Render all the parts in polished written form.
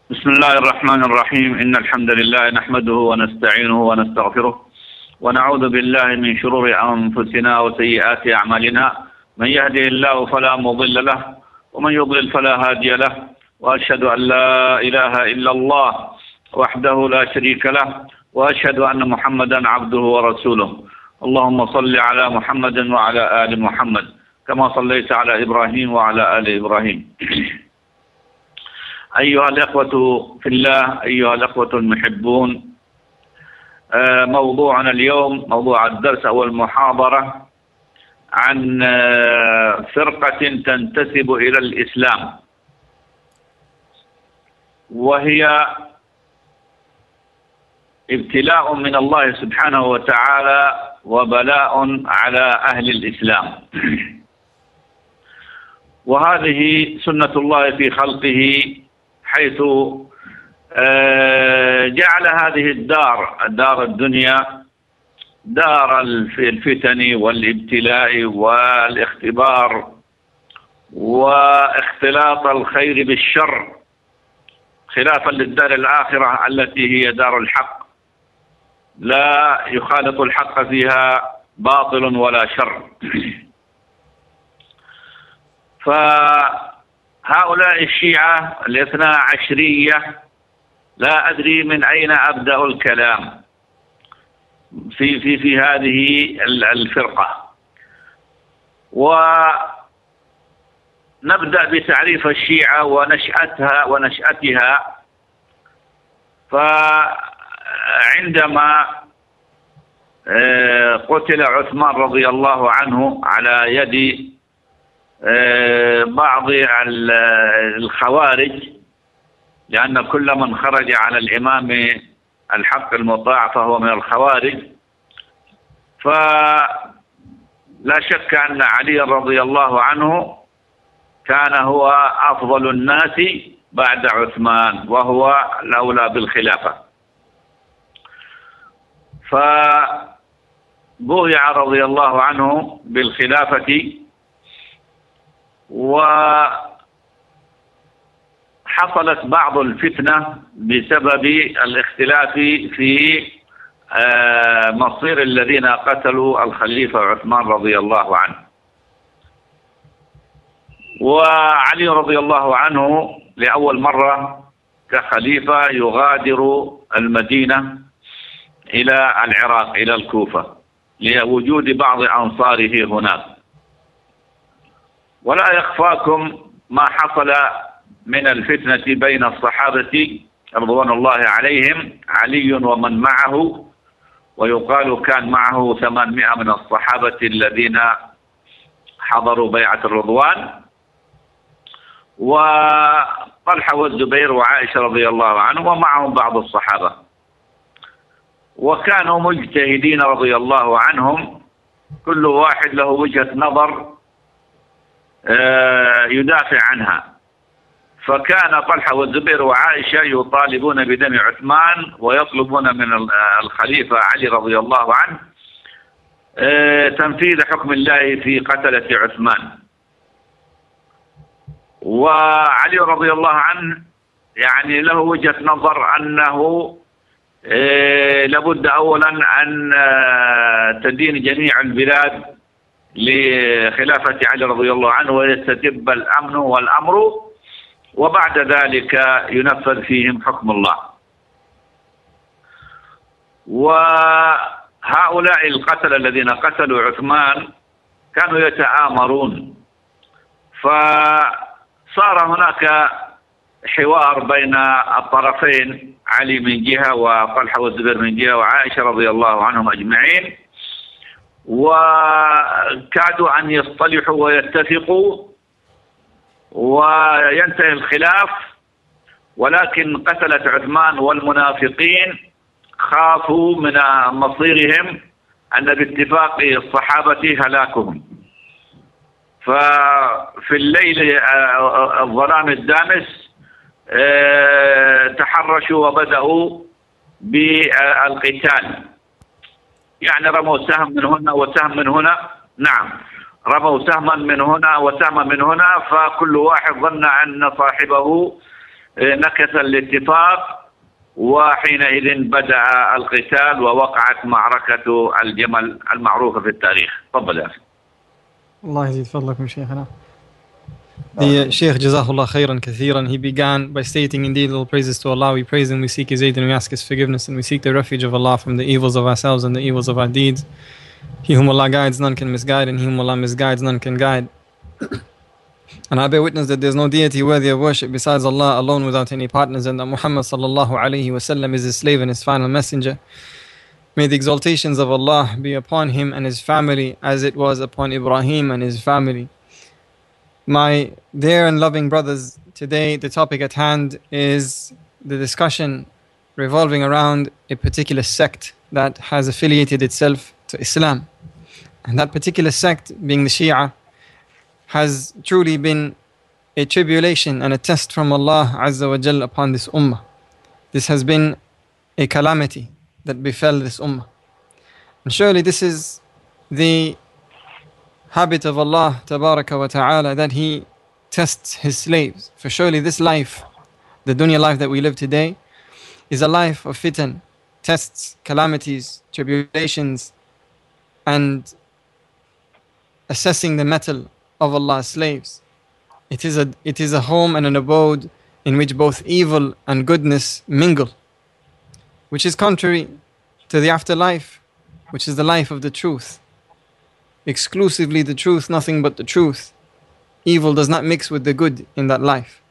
بسم الله الرحمن الرحيم. إن الحمد لله نحمده ونستعينه ونستغفره ونعوذ بالله من شرور أنفسنا وسيئات أعمالنا. من يهده الله فلا مضل له ومن يضلل فلا هادي له، وأشهد أن لا إله إلا الله وحده لا شريك له، وأشهد أن محمدا عبده ورسوله. اللهم صل على محمد وعلى آل محمد كما صليت على إبراهيم وعلى آل إبراهيم. أيها الأخوة في الله، أيها الأخوة المحبون، موضوعنا اليوم موضوع الدرس أو المحاضرة عن فرقة تنتسب إلى الإسلام، وهي ابتلاء من الله سبحانه وتعالى وبلاء على أهل الإسلام. وهذه سنة الله في خلقه، حيث جعل هذه الدار الدنيا دار الفتن والابتلاء والاختبار واختلاط الخير بالشر، خلافا للدار الآخرة التي هي دار الحق، لا يخالط الحق فيها باطل ولا شر. فهؤلاء الشيعة الاثنا عشرية لا أدري من أين أبدأ الكلام في هذه الفرقة. ونبدأ بتعريف الشيعة ونشأتها. فعندما قتل عثمان رضي الله عنه على يد بعض الخوارج، لأن كل من خرج على الإمام الحق المطاع فهو من الخوارج، فلا شك أن علي رضي الله عنه كان هو أفضل الناس بعد عثمان، وهو الأولى بالخلافة. فبويع رضي الله عنه بالخلافة، وحصلت بعض الفتنة بسبب الاختلاف في مصير الذين قتلوا الخليفة عثمان رضي الله عنه. وعلي رضي الله عنه لأول مرة كخليفة يغادر المدينة إلى العراق، إلى الكوفة، لوجود بعض أنصاره هناك. ولا يخفاكم ما حصل من الفتنة بين الصحابة رضوان الله عليهم، علي ومن معه، ويقال كان معه 800 من الصحابة الذين حضروا بيعة الرضوان، وطلحة والزبير وعائشة رضي الله عنهم، ومعهم بعض الصحابة. وكانوا مجتهدين رضي الله عنهم، كل واحد له وجهة نظر يدافع عنها. فكان طلحة والزبير وعائشة يطالبون بدم عثمان، ويطلبون من الخليفة علي رضي الله عنه تنفيذ حكم الله في قتلة عثمان. وعلي رضي الله عنه يعني له وجهة نظر أنه لابد أولا أن تدين جميع البلاد لخلافة علي رضي الله عنه، ويستتب الأمن والأمر، وبعد ذلك ينفذ فيهم حكم الله. وهؤلاء القتلة الذين قتلوا عثمان كانوا يتآمرون، فصار هناك حوار بين الطرفين، علي من جهة وطلحة والزبير من جهة وعائشة رضي الله عنهم أجمعين، وكادوا أن يصطلحوا ويتفقوا وينتهي الخلاف. ولكن قتلة عثمان والمنافقين خافوا من مصيرهم أن باتفاق الصحابة هلاكهم. ففي الليل الظلام الدامس تحرشوا وبدأوا بالقتال، يعني رموا سهم من هنا وسهم من هنا، نعم، رموا سهما من هنا وسهما من هنا، فكل واحد ظن أن صاحبه نكث الاتفاق، وحينئذ بدأ القتال ووقعت معركة الجمل المعروفة في التاريخ. تفضل يا أخي. الله يزيد فضلكم شيخنا. The Shaykh Jazakallah khairan kathiran, he began by stating, indeed all praises to Allah, we praise Him, we seek His aid and we ask His forgiveness, and we seek the refuge of Allah from the evils of ourselves and the evils of our deeds. He whom Allah guides, none can misguide, and he whom Allah misguides, none can guide. And I bear witness that there is no deity worthy of worship besides Allah alone without any partners, and that Muhammad sallallahu alayhi wasallam is His slave and His final messenger. May the exaltations of Allah be upon him and his family as it was upon Ibrahim and his family. My dear and loving brothers, today the topic at hand is the discussion revolving around a particular sect that has affiliated itself to Islam. And that particular sect, being the Shia, has truly been a tribulation and a test from Allah Azza wa Jal upon this ummah. This has been a calamity that befell this ummah. And surely this is the habit of Allah Tabaraka wa Ta'ala, that He tests His slaves. For surely this life, the dunya life that we live today, is a life of fitan, tests, calamities, tribulations, and assessing the mettle of Allah's slaves. It is a home and an abode in which both evil and goodness mingle, which is contrary to the afterlife, which is the life of the truth. Exclusively the truth, nothing but the truth. Evil does not mix with the good in that life.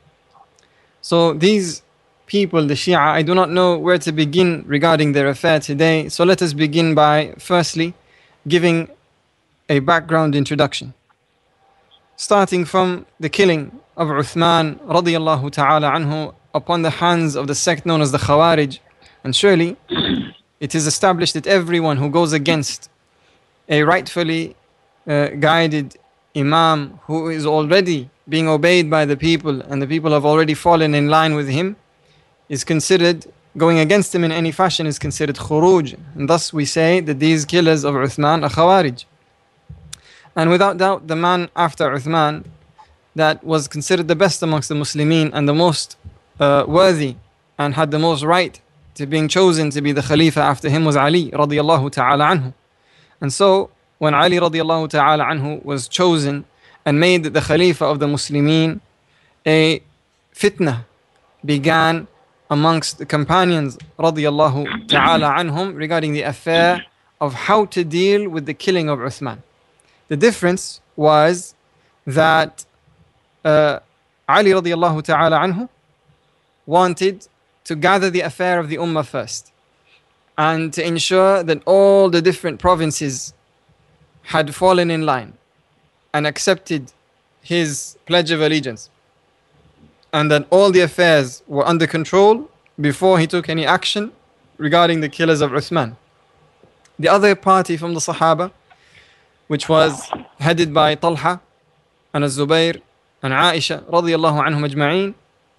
So these people, the Shia, I do not know where to begin regarding their affair today. So let us begin by firstly giving a background introduction. Starting from the killing of Uthman radiyallahu ta'ala anhu upon the hands of the sect known as the Khawarij. And surely it is established that everyone who goes against a rightfully guided Imam who is already being obeyed by the people, and the people have already fallen in line with him, is considered, going against him in any fashion is considered khuruj. And thus we say that these killers of Uthman are Khawarij. And without doubt, the man after Uthman that was considered the best amongst the Muslimin and the most worthy and had the most right to being chosen to be the Khalifa after him was Ali radiyallahu ta'ala anhu. And so when Ali radiyallahu ta'ala anhu was chosen and made the Khalifa of the Muslimin, a fitna began amongst the companions radiyallahu ta'ala anhum regarding the affair of how to deal with the killing of Uthman. The difference was that Ali radiyallahu ta'ala anhu wanted to gather the affair of the ummah first and to ensure that all the different provinces had fallen in line and accepted his pledge of allegiance, and that all the affairs were under control before he took any action regarding the killers of Uthman. The other party from the Sahaba, which was headed by Talha and Az-Zubayr and Aisha radiyallahu anhum ajma'een,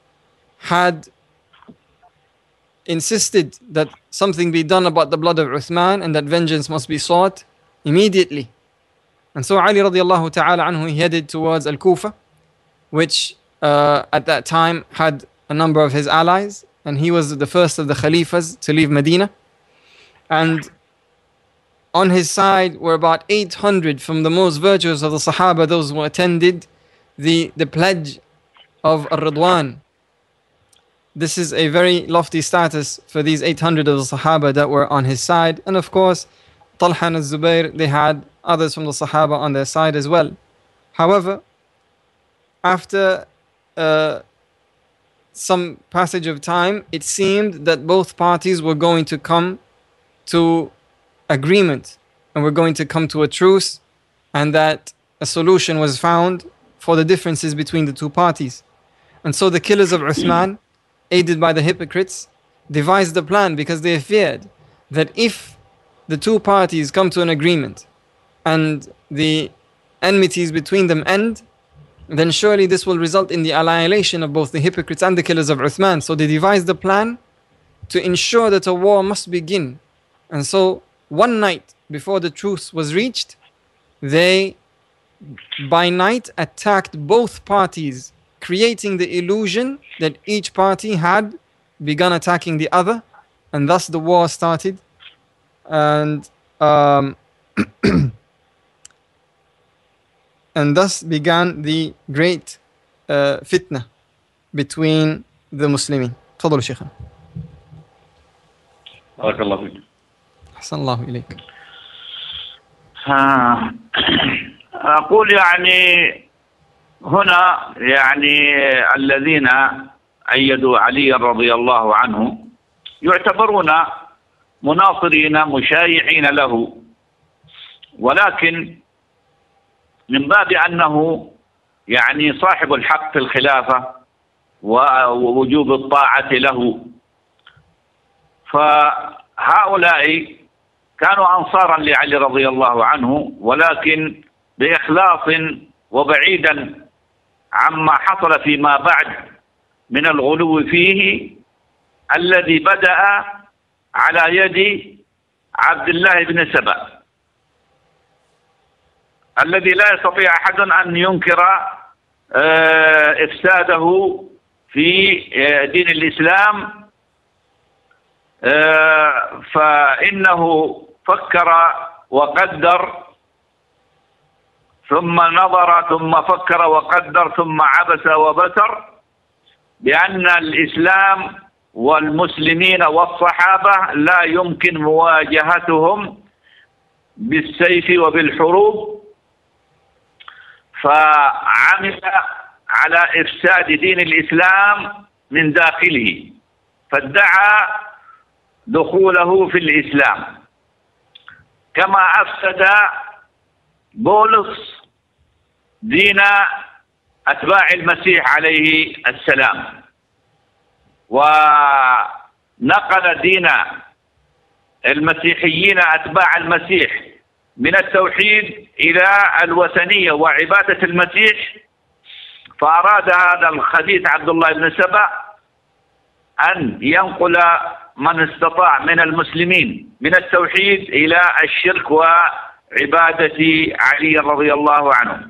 had insisted that something be done about the blood of Uthman and that vengeance must be sought immediately. And so Ali radiallahu ta'ala anhu headed towards Al-Kufa, which at that time had a number of his allies, and he was the first of the Khalifas to leave Medina. And on his side were about 800 from the most virtuous of the Sahaba, those who attended the pledge of Ar-Ridwan. This is a very lofty status for these 800 of the Sahaba that were on his side. And of course, Talha and Zubair, they had others from the Sahaba on their side as well. However, after some passage of time, it seemed that both parties were going to come to agreement and were going to come to a truce, and that a solution was found for the differences between the two parties. And so the killers of Uthman, aided by the hypocrites, devised a plan, because they feared that if the two parties come to an agreement and the enmities between them end, then surely this will result in the annihilation of both the hypocrites and the killers of Uthman. So they devised a plan to ensure that a war must begin. And so one night before the truce was reached, they by night attacked both parties creating the illusion that each party had begun attacking the other, and thus the war started, and and thus began the great fitna between the Muslimin. تفضل شيخنا. بارك الله فيك. أحسن الله إليك. أقول يعني هنا يعني الذين أيدوا علي رضي الله عنه يعتبرون مناصرين مشايعين له، ولكن من باب أنه يعني صاحب الحق في الخلافة ووجوب الطاعة له، فهؤلاء كانوا أنصارا لعلي رضي الله عنه، ولكن بإخلاص وبعيدا عما حصل فيما بعد من الغلو فيه الذي بدأ على يد عبد الله بن سبأ، الذي لا يستطيع أحد أن ينكر إفساده في دين الإسلام، فإنه فكر وقدر ثم نظر ثم فكر وقدر ثم عبس وبسر بأن الإسلام والمسلمين والصحابة لا يمكن مواجهتهم بالسيف وبالحروب، فعمل على إفساد دين الإسلام من داخله، فادعى دخوله في الإسلام، كما أفسد بولس دين أتباع المسيح عليه السلام، ونقل دين المسيحيين أتباع المسيح من التوحيد إلى الوثنية وعبادة المسيح، فأراد هذا الخبيث عبد الله بن سبأ أن ينقل من استطاع من المسلمين من التوحيد إلى الشرك وعبادة علي رضي الله عنه.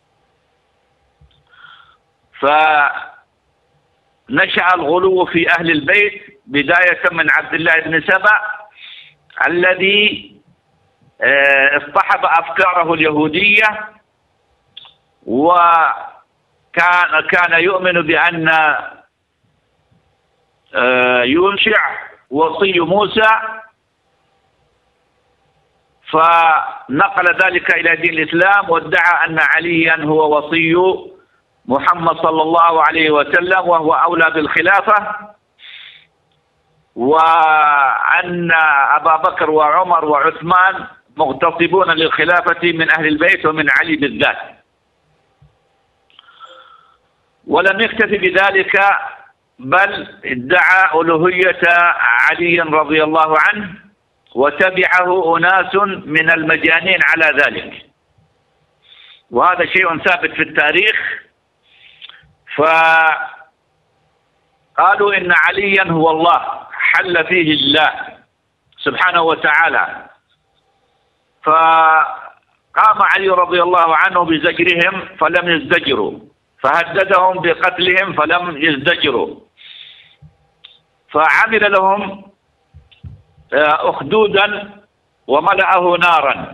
فنشأ الغلو في أهل البيت بداية من عبد الله بن سبأ الذي اصطحب أفكاره اليهودية، وكان يؤمن بأن يوشع وصي موسى، فنقل ذلك إلى دين الإسلام وادعى أن عليا هو وصي محمد صلى الله عليه وسلم وهو أولى بالخلافة، وأن أبا بكر وعمر وعثمان مغتصبون للخلافة من أهل البيت ومن علي بالذات. ولم يكتفي بذلك، بل ادعى ألوهية علي رضي الله عنه، وتبعه أناس من المجانين على ذلك، وهذا شيء ثابت في التاريخ. فقالوا إن عليا هو الله، حل فيه الله سبحانه وتعالى، فقام علي رضي الله عنه بزجرهم فلم يزدجروا، فهددهم بقتلهم فلم يزدجروا، فعمل لهم أخدودا وملأه نارا،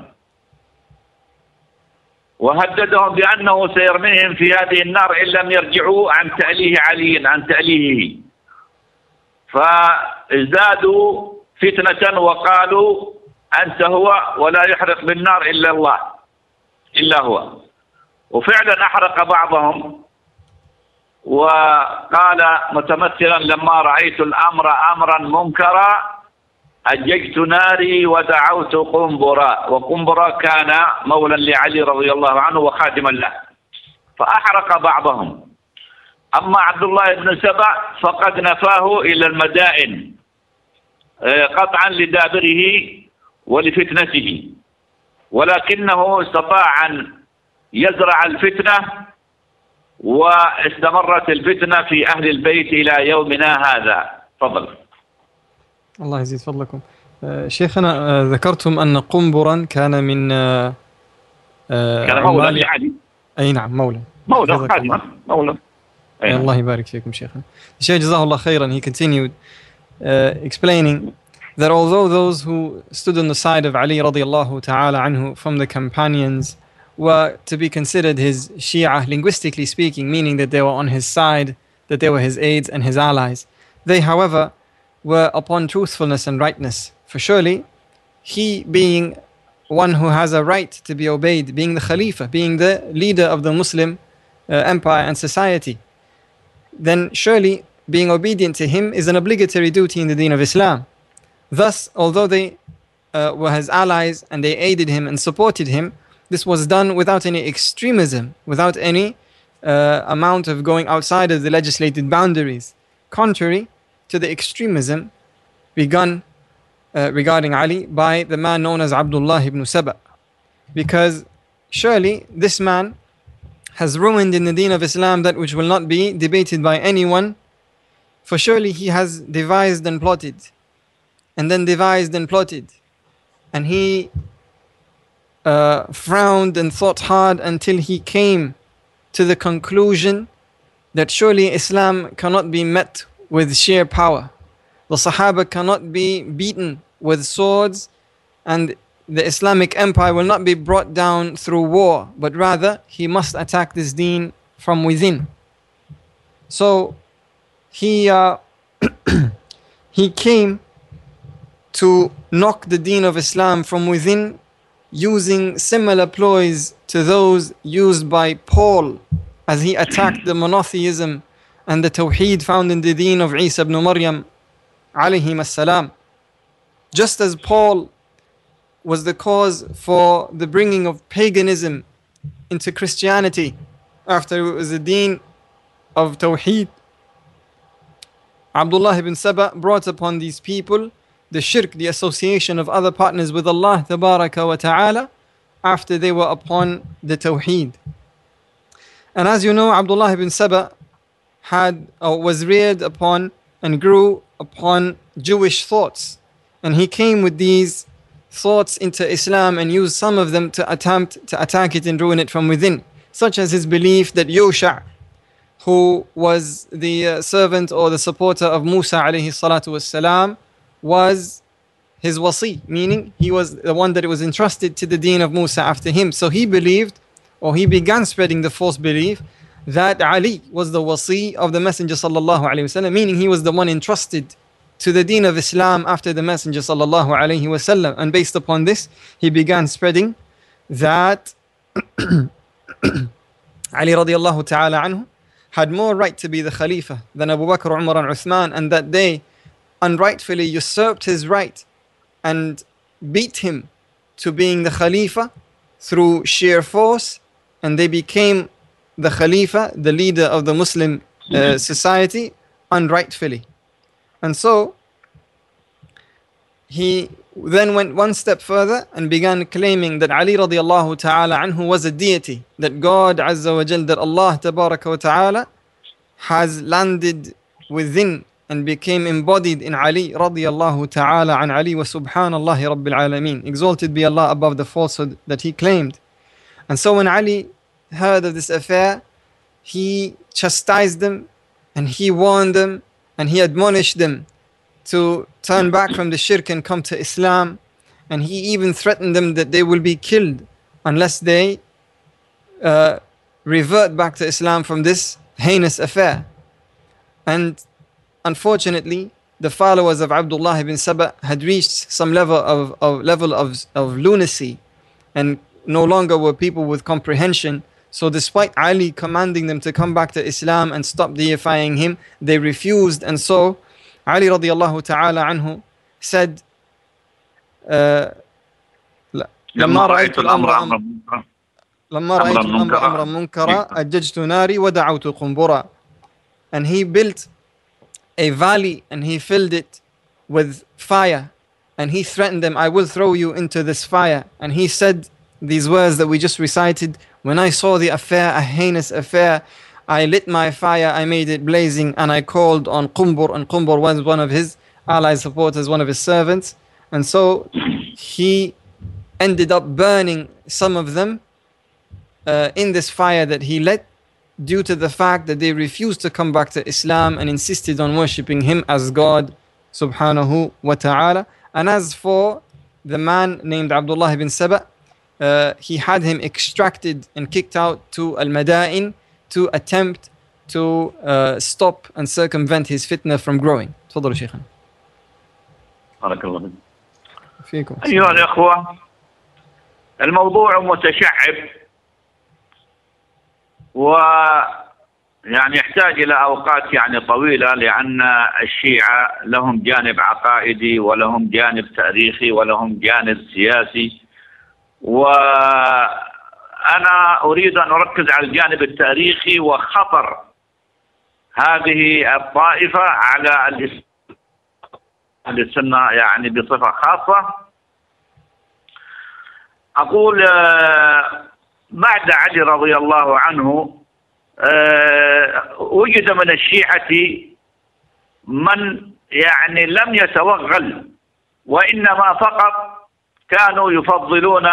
وهددهم بأنه سيرميهم في هذه النار إن لم يرجعوا عن تأليه علي، عن تأليهه، فازدادوا فتنة وقالوا أنت هو ولا يحرق بالنار إلا الله إلا هو. وفعلا أحرق بعضهم، وقال متمثلا لما رأيت الأمر أمرا منكرا أججت ناري ودعوت قنبرا، وقنبرا كان مولا لعلي رضي الله عنه وخادما له، فأحرق بعضهم. أما عبد الله بن سبأ فقد نفاه إلى المدائن قطعا لدابره ولفتنته، ولكنه استطاع أن يزرع الفتنة، واستمرت الفتنة في أهل البيت إلى يومنا هذا. تفضل. الله يزيد فضلكم. شيخنا ذكرتم أن قنبرا كان من كان مولى لعلي. أي نعم، مولى خادما مولى. Allah yabarak fikum, Shaykh. Shaykh Jazahullah khairan, he continued explaining that although those who stood on the side of Ali radiallahu ta'ala anhu from the companions were to be considered his Shia, linguistically speaking, meaning that they were on his side, that they were his aides and his allies, they, however, were upon truthfulness and rightness. For surely, he being one who has a right to be obeyed, being the Khalifa, being the leader of the Muslim empire and society, then surely being obedient to him is an obligatory duty in the deen of Islam. Thus, although they were his allies and they aided him and supported him, this was done without any extremism, without any amount of going outside of the legislated boundaries, contrary to the extremism begun regarding Ali by the man known as Abdullah ibn Saba. Because surely this man has ruined in the deen of Islam that which will not be debated by anyone, for surely he has devised and plotted, and then devised and plotted, and he frowned and thought hard until he came to the conclusion that surely Islam cannot be met with sheer power. The Sahaba cannot be beaten with swords, and the Islamic empire will not be brought down through war, but rather he must attack this deen from within. So he came to knock the deen of Islam from within, using similar ploys to those used by Paul as he attacked the monotheism and the tawheed found in the deen of Isa ibn Maryam alayhim as-salam. Just as Paul was the cause for the bringing of paganism into Christianity after it was a deen of tawheed, Abdullah ibn Saba brought upon these people the shirk, the association of other partners with Allah tabaraka wa ta'ala, after they were upon the tawheed. And as you know, Abdullah ibn Saba was reared upon and grew upon Jewish thoughts, and he came with these thoughts into Islam and used some of them to attempt to attack it and ruin it from within, such as his belief that Yusha, who was the servant or the supporter of Musa alayhi salatu wassalam, was his wasi, meaning he was the one that was entrusted to the deen of Musa after him. So he believed, or he began spreading the false belief, that Ali was the wasi of the Messenger sallallahu alaihi wasallam, meaning he was the one entrusted to the deen of Islam after the Messenger sallallahu alaihi wasallam. And based upon this, he began spreading that Ali radiallahu ta'ala anhu had more right to be the Khalifa than Abu Bakr, Umar and Uthman, and that they unrightfully usurped his right and beat him to being the Khalifa through sheer force, and they became the Khalifa, the leader of the Muslim society, unrightfully. And so he then went one step further and began claiming that Ali radiallahu ta'ala anhu was a deity, that God Azza wa Jal, that Allah tabaraka wa ta'ala has landed within and became embodied in Ali radiallahu ta'ala an Ali wa subhanallahi rabbil alameen. Exalted be Allah above the falsehood that he claimed. And so when Ali heard of this affair, he chastised them and he warned them and he admonished them to turn back from the shirk and come to Islam. And he even threatened them that they will be killed unless they revert back to Islam from this heinous affair. And unfortunately, the followers of Abdullah ibn Saba had reached some level of lunacy and no longer were people with comprehension. So despite Ali commanding them to come back to Islam and stop deifying him, they refused. And so Ali radiallahu ta'ala anhu said, لما رأيت الأمر أمرا منكرا أججت ناري ودعوت قنبرا. And he built a valley and he filled it with fire, and he threatened them, I will throw you into this fire. And he said these words that we just recited, when I saw the affair, a heinous affair, I lit my fire, I made it blazing, and I called on Qumbur, and Qumbur was one of his allies, supporters, one of his servants. And so he ended up burning some of them in this fire that he lit. due to the fact that they refused to come back to Islam and insisted on worshipping him as God subhanahu wa ta'ala. And as for the man named Abdullah ibn Saba, he had him extracted and kicked out to Al-Madain to attempt to stop and circumvent his fitna from growing. تفضلوا شيخنا. بارك الله فيكم. أيها الأخوة، الموضوع متشعب ويعني يحتاج إلى أوقات يعني طويلة، لأن الشيعة لهم جانب عقائدي ولهم جانب تاريخي ولهم جانب سياسي، وأنا أريد أن أركز على الجانب التاريخي وخطر هذه الطائفة على السنة يعني بصفة خاصة. أقول بعد علي رضي الله عنه وجد من الشيعة من يعني لم يتوغل، وإنما فقط كانوا يفضلون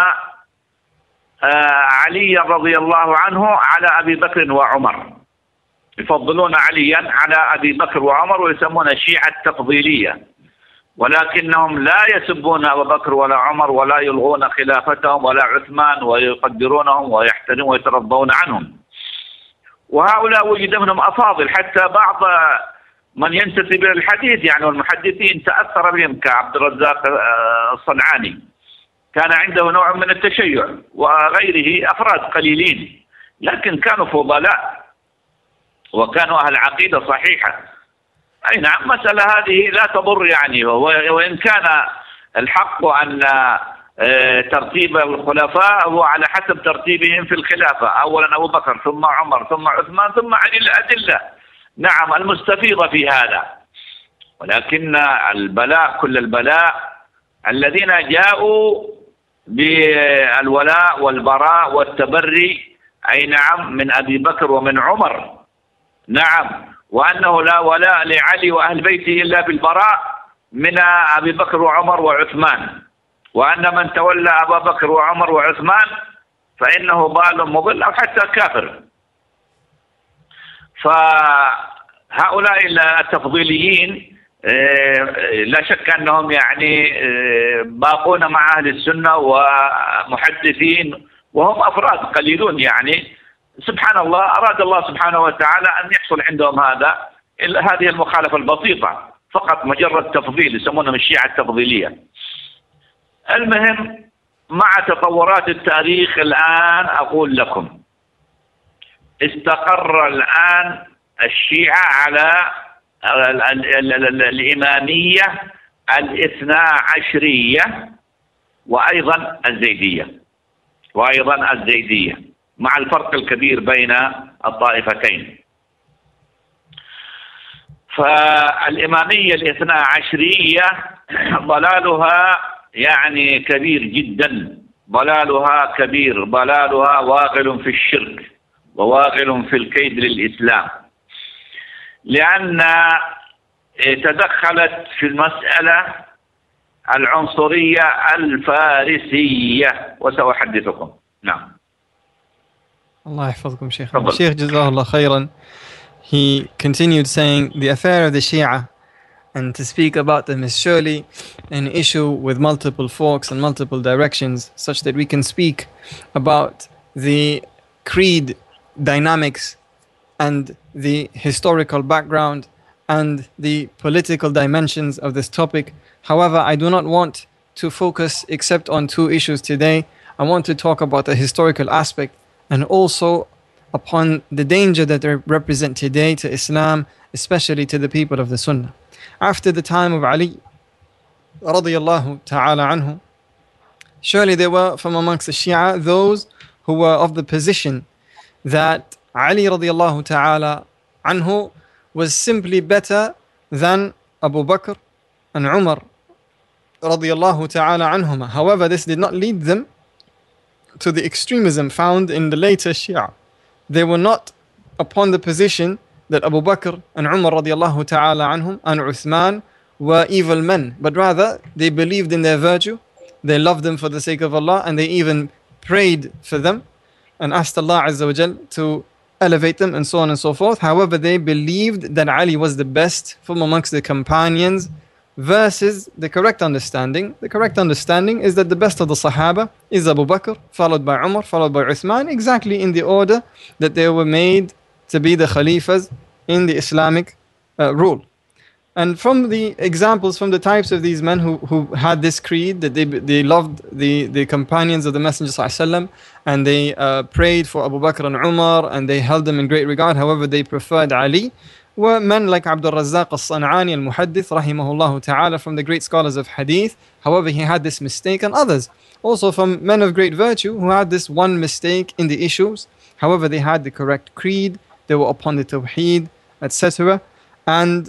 علي رضي الله عنه على أبي بكر وعمر، يفضلون عليا على أبي بكر وعمر، ويسمون الشيعة التفضيلية، ولكنهم لا يسبون أبا بكر ولا عمر ولا يلغون خلافتهم ولا عثمان، ويقدرونهم ويحترمون ويترضون عنهم. وهؤلاء وجد منهم أفاضل، حتى بعض من ينتسب إلى الحديث يعني والمحدثين تأثر بهم كعبد الرزاق الصنعاني، كان عنده نوع من التشيع، وغيره أفراد قليلين لكن كانوا فضلاء وكانوا أهل عقيدة صحيحة. أي نعم، مسألة هذه لا تضر يعني، وإن كان الحق أن ترتيب الخلفاء هو على حسب ترتيبهم في الخلافة، أولا أبو بكر ثم عمر ثم عثمان ثم علي، الأدلة نعم المستفيضة في هذا، ولكن البلاء كل البلاء الذين جاءوا بالولاء والبراء والتبري، أي نعم، من أبي بكر ومن عمر، نعم، وأنه لا ولاء لعلي وأهل بيته إلا بالبراء من أبي بكر وعمر وعثمان، وأن من تولى أبا بكر وعمر وعثمان فإنه ضال مضل أو حتى كافر. فهؤلاء التفضيليين لا شك أنهم يعني باقون مع أهل السنة ومحدثين، وهم أفراد قليلون يعني، سبحان الله، أراد الله سبحانه وتعالى أن يحصل عندهم هذه المخالفة البسيطة، فقط مجرد تفضيل، يسمونهم الشيعة التفضيلية. المهم، مع تطورات التاريخ الآن أقول لكم استقر الآن الشيعة على الإمامية الاثنا عشرية وأيضا الزيدية، مع الفرق الكبير بين الطائفتين. فالإمامية الاثنا عشرية ضلالها يعني كبير جدا، ضلالها كبير، ضلالها واغل في الشرك وواغل في الكيد للإسلام، لأن تدخلت في المسألة العنصرية الفارسية، وسأحدثكم. نعم. Allah يحفظكم شيخ. Sheikh Jazakallah khairan, he continued saying, the affair of the Shia, and to speak about them is surely an issue with multiple forks and multiple directions, such that we can speak about the creed dynamics and the historical background and the political dimensions of this topic. However, I do not want to focus except on two issues today. I want to talk about the historical aspect and also upon the danger that they represent today to Islam, especially to the people of the Sunnah. After the time of Ali radiyallahu ta'ala anhu, surely there were from amongst the Shia those who were of the position that Ali radiyallahu ta'ala anhu was simply better than Abu Bakr and Umar radiyallahu ta'ala anhuma. However, this did not lead them to the extremism found in the later Shia. They were not upon the position that Abu Bakr and Umar radiallahu ta'ala anhum and Uthman were evil men, but rather they believed in their virtue, they loved them for the sake of Allah, and they even prayed for them and asked Allah Azza wa Jal to elevate them and so on and so forth. However, they believed that Ali was the best from amongst the companions versus the correct understanding. The correct understanding is that the best of the Sahaba is Abu Bakr, followed by Umar, followed by Uthman, exactly in the order that they were made to be the Khalifas in the Islamic rule. And from the examples, from the types of these men who had this creed, that they loved the companions of the Messenger ﷺ, and they prayed for Abu Bakr and Umar, and they held them in great regard. However, they preferred Ali, were men like Abdul Razzaq al-San'ani al-Muhaddith, rahimahullah ta'ala, from the great scholars of Hadith. However, he had this mistake, and others also from men of great virtue who had this one mistake in the issues. However, they had the correct creed, they were upon the Tawheed, etc. And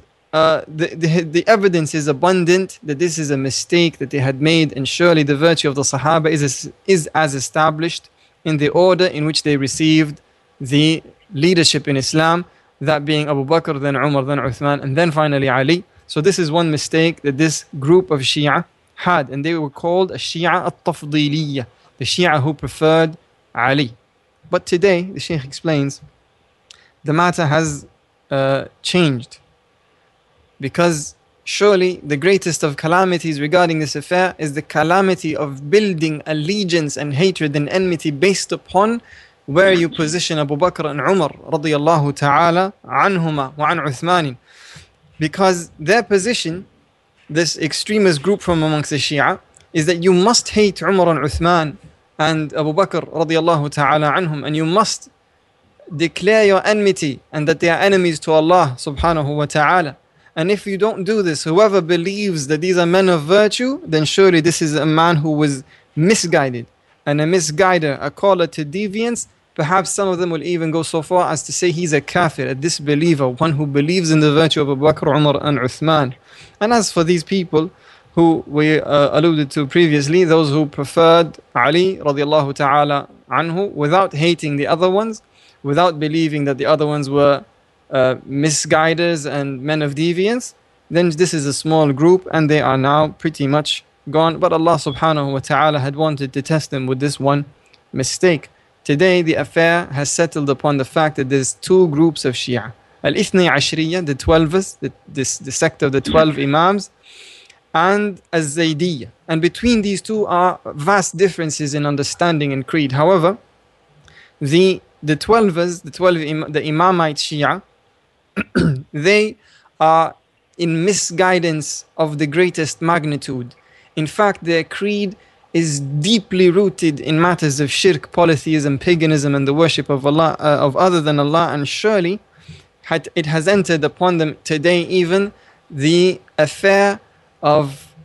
the evidence is abundant that this is a mistake that they had made, and surely the virtue of the Sahaba is as established in the order in which they received the leadership in Islam, that being Abu Bakr, then Umar, then Uthman, and then finally Ali. So this is one mistake that this group of Shia had, and they were called a Shia al-Tafdiliyya, the Shia who preferred Ali. But today, the Shaykh explains, the matter has changed, because surely the greatest of calamities regarding this affair is the calamity of building allegiance and hatred and enmity based upon where you position Abu Bakr and Umar radiyallahu ta'ala anhuma wa an Uthman. Because their position, this extremist group from amongst the Shia, is that you must hate Umar and Uthman and Abu Bakr radiyallahu ta'ala anhum, and you must declare your enmity and that they are enemies to Allah subhanahu wa ta'ala. And if you don't do this, whoever believes that these are men of virtue, then surely this is a man who was misguided, and a misguider, a caller to deviance. Perhaps some of them will even go so far as to say he's a kafir, a disbeliever, one who believes in the virtue of Abu Bakr, Umar and Uthman. And as for these people who we alluded to previously, those who preferred Ali radiallahu ta'ala anhu without hating the other ones, without believing that the other ones were misguiders and men of deviance, then this is a small group and they are now pretty much gone. But Allah subhanahu wa ta'ala had wanted to test them with this one mistake. Today the affair has settled upon the fact that there's two groups of Shia. Al-Ithnay Ashriyya, the 12th, the sect of the 12 Imams, and Az-Zaydiyya. And between these two are vast differences in understanding and creed. However, the 12th, the Imamite Shia, they are in misguidance of the greatest magnitude. In fact, their creed is deeply rooted in matters of shirk, polytheism, paganism, and the worship of Allah, of other than Allah. And surely it has entered upon them today even the affair of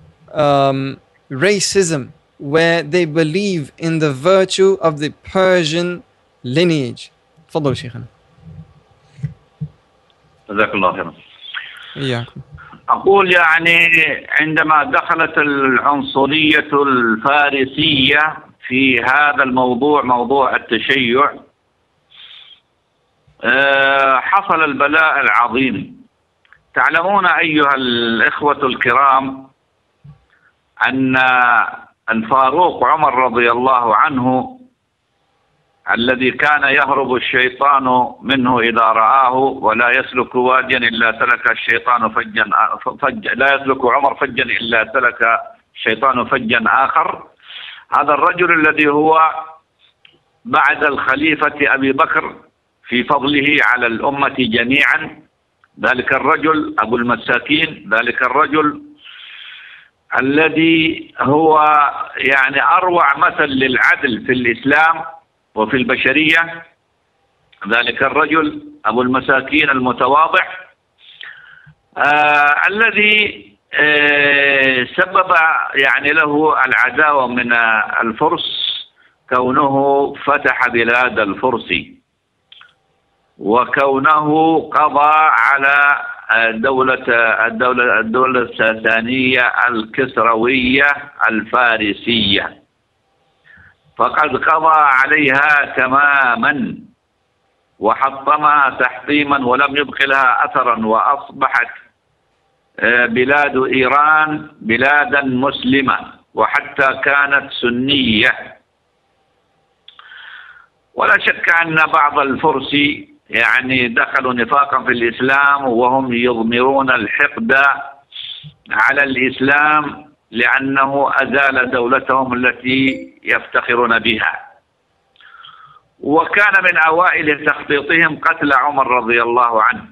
racism, where they believe in the virtue of the Persian lineage. تفضل شيخنا. جزاك الله خيرا. إياكم. أقول يعني عندما دخلت العنصرية الفارسية في هذا الموضوع، موضوع التشيع، حصل البلاء العظيم. تعلمون أيها الإخوة الكرام أن الفاروق عمر رضي الله عنه، الذي كان يهرب الشيطان منه إذا رآه، ولا يسلك واديا إلا سلك الشيطان فجا لا يسلك عمر فجا إلا سلك الشيطان فجا آخر. هذا الرجل الذي هو بعد الخليفة أبي بكر في فضله على الأمة جميعا، ذلك الرجل أبو المساكين، ذلك الرجل الذي هو يعني أروع مثل للعدل في الإسلام وفي البشرية، ذلك الرجل أبو المساكين المتواضع، الذي سبب يعني له العداوة من الفرس، كونه فتح بلاد الفرس، وكونه قضى على الدولة الساسانية الكسروية الفارسية، فقد قضى عليها تماما وحطمها تحطيما ولم يبق لها أثرا، وأصبحت بلاد إيران بلادا مسلمة وحتى كانت سنية. ولا شك أن بعض الفرس يعني دخلوا نفاقا في الإسلام وهم يضمرون الحقد على الإسلام لأنه أزال دولتهم التي يفتخرون بها. وكان من أوائل تخطيطهم قتل عمر رضي الله عنه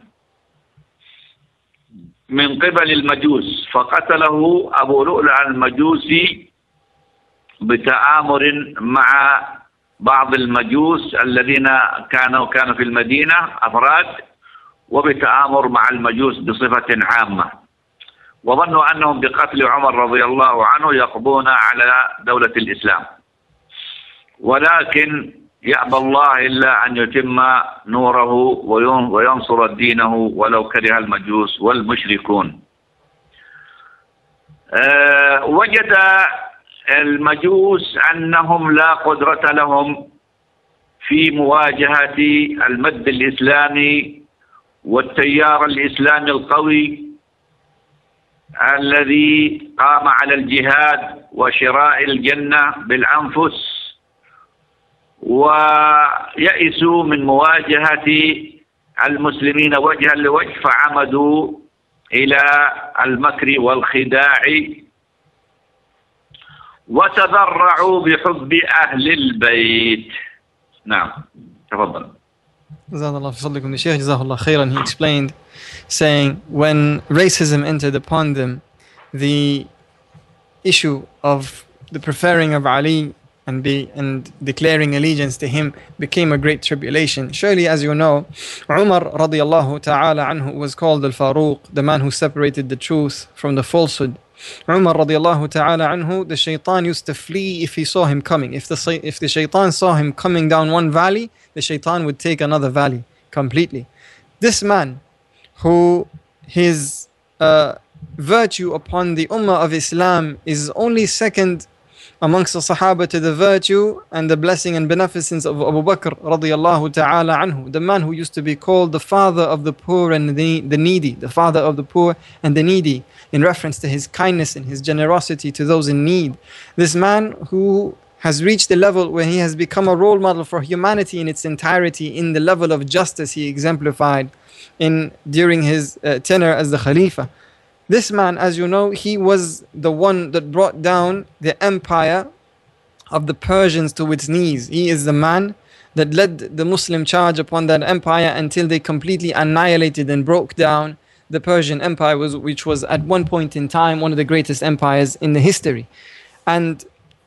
من قبل المجوس، فقتله أبو لؤلؤ المجوسي بتآمر مع بعض المجوس الذين كانوا في المدينة أفراد، وبتآمر مع المجوس بصفة عامة، وظنوا أنهم بقتل عمر رضي الله عنه يقضون على دولة الإسلام، ولكن يأبى الله إلا أن يتم نوره وينصر دينه ولو كره المجوس والمشركون. وجد المجوس أنهم لا قدرة لهم في مواجهة المد الإسلامي والتيار الإسلامي القوي الذي قام على الجهاد وشراء الجنة بالأنفس، ويئسوا من مواجهة المسلمين وجها لوجه، فعمدوا إلى المكر والخداع وتذرعوا بحب أهل البيت. نعم تفضل. He explained, saying when racism entered upon them, the issue of the preferring of Ali and declaring allegiance to him became a great tribulation. Surely, as you know, Umar radiallahu ta'ala anhu was called al-Faruq, the man who separated the truth from the falsehood. Umar radiallahu ta'ala anhu, the shaitan used to flee if he saw him coming. If the shaitan saw him coming down one valley, the shaitan would take another valley completely. This man, who his virtue upon the ummah of Islam is only second amongst the Sahaba to the virtue and the blessing and beneficence of Abu Bakr radiallahu ta'ala anhu, the man who used to be called the father of the poor and the needy, the father of the poor and the needy, in reference to his kindness and his generosity to those in need. This man who has reached a level where he has become a role model for humanity in its entirety in the level of justice he exemplified during his tenure as the Khalifa. This man, as you know, he was the one that brought down the empire of the Persians to its knees. He is the man that led the Muslim charge upon that empire until they completely annihilated and broke down the Persian Empire, which was at one point in time one of the greatest empires in the history. And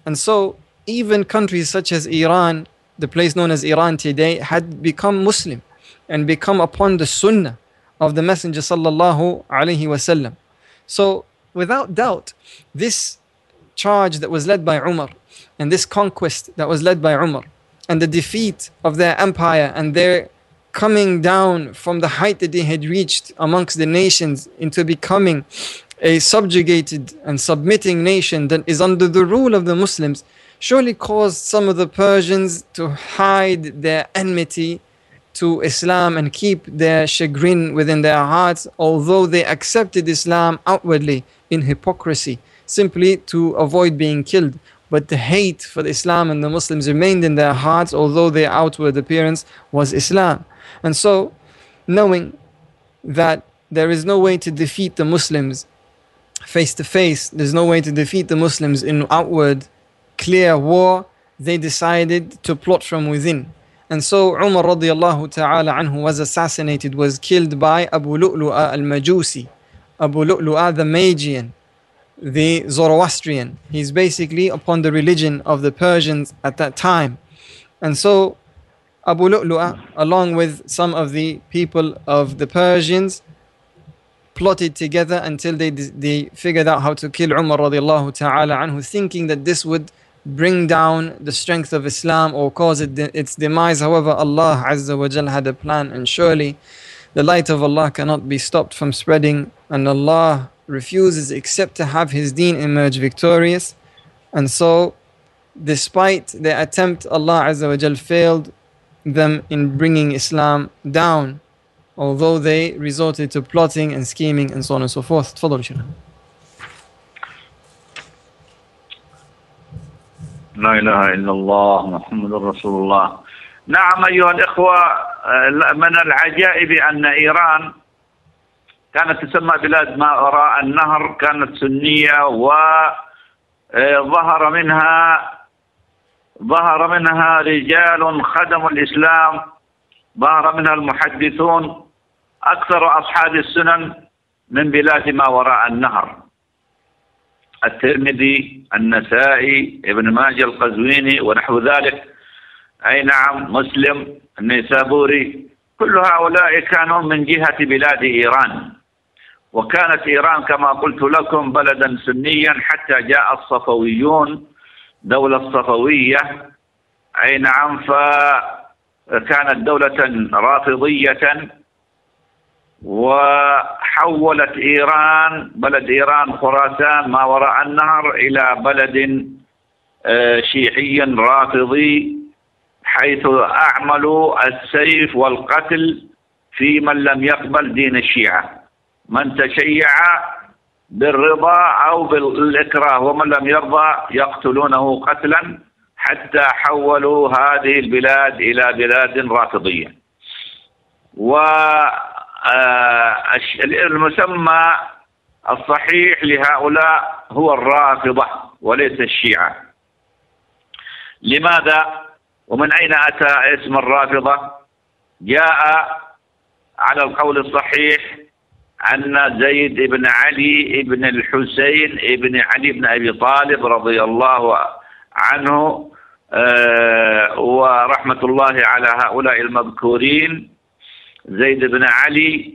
so even countries such as Iran, the place known as Iran today, had become Muslim and become upon the Sunnah of the Messenger sallallahu alaihi wasallam. So without doubt, this charge that was led by Umar and this conquest that was led by Umar and the defeat of their empire and their coming down from the height that they had reached amongst the nations into becoming a subjugated and submitting nation that is under the rule of the Muslims, surely caused some of the Persians to hide their enmity to Islam and keep their chagrin within their hearts, although they accepted Islam outwardly in hypocrisy, simply to avoid being killed. But the hate for Islam and the Muslims remained in their hearts, although their outward appearance was Islam. And so, knowing that there is no way to defeat the Muslims face to face, there's no way to defeat the Muslims in outward clear war, they decided to plot from within. And so Umar radiallahu ta'ala anhu was assassinated, was killed by Abu Lu'lu'a al-Majusi, Abu Lu'lu'a the Magian, the Zoroastrian. He's basically upon the religion of the Persians at that time. And so Abu Lu'lu'a, along with some of the people of the Persians, plotted together until they figured out how to kill Umar radiallahu ta'ala anhu, thinking that this would bring down the strength of Islam or cause its demise. However, Allah Azza wa Jal had a plan, and surely the light of Allah cannot be stopped from spreading, and Allah refuses except to have His deen emerge victorious. And so, despite their attempt, Allah Azza wa Jal failed them in bringing Islam down, although they resorted to plotting and scheming and so on and so forth. تفضل شيخ. لا إله إلا الله محمد رسول الله. نعم أيها الإخوة، من العجائب أن إيران كانت تسمى بلاد ما وراء النهر، كانت سنية، وظهر منها رجال خدموا الإسلام، ظهر منها المحدثون، أكثر أصحاب السنن من بلاد ما وراء النهر: الترمذي، النسائي، ابن ماجه، القزويني ونحو ذلك. أي نعم، مسلم، النيسابوري، كل هؤلاء كانوا من جهة بلاد إيران. وكانت إيران كما قلت لكم بلدا سنيا حتى جاء الصفويون، دولة صفوية. أي نعم، فكانت دولة رافضية، وحولت إيران، بلد إيران خراسان ما وراء النهر، إلى بلد شيعي رافضي، حيث أعملوا السيف والقتل في من لم يقبل دين الشيعة، من تشيع بالرضا أو بالإكراه، ومن لم يرضى يقتلونه قتلا، حتى حولوا هذه البلاد إلى بلاد رافضية. والمسمى الصحيح لهؤلاء هو الرافضة وليس الشيعة. لماذا ومن أين أتى اسم الرافضة؟ جاء على القول الصحيح أن زيد بن علي بن الحسين بن علي بن أبي طالب رضي الله عنه ورحمة الله على هؤلاء المذكورين، زيد بن علي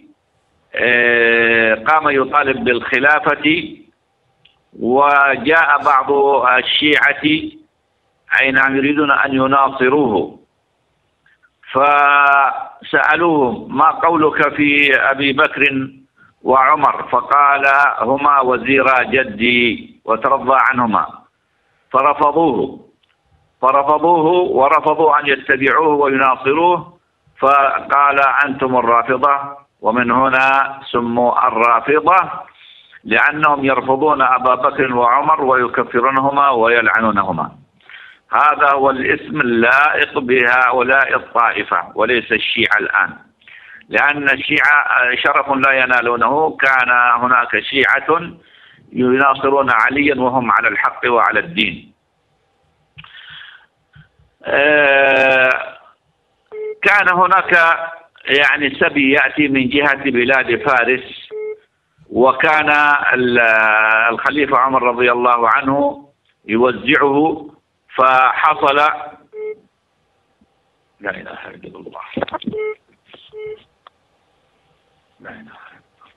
قام يطالب بالخلافة، وجاء بعض الشيعة أي نعم يريدون أن يناصروه، فسألوه: ما قولك في أبي بكر وعمر؟ فقال: هما وزيرا جدي، وترضى عنهما. فرفضوه ورفضوا أن يتبعوه ويناصروه، فقال: أنتم الرافضة. ومن هنا سموا الرافضة، لأنهم يرفضون أبا بكر وعمر ويكفرونهما ويلعنونهما. هذا هو الاسم اللائق بهؤلاء الطائفة وليس الشيعة الآن، لأن الشيعة شرف لا ينالونه. كان هناك شيعة يناصرون عليا وهم على الحق وعلى الدين. كان هناك يعني سبي يأتي من جهة بلاد فارس، وكان الخليفة عمر رضي الله عنه يوزعه، فحصل لا إله إلا الله، لا إله إلا الله.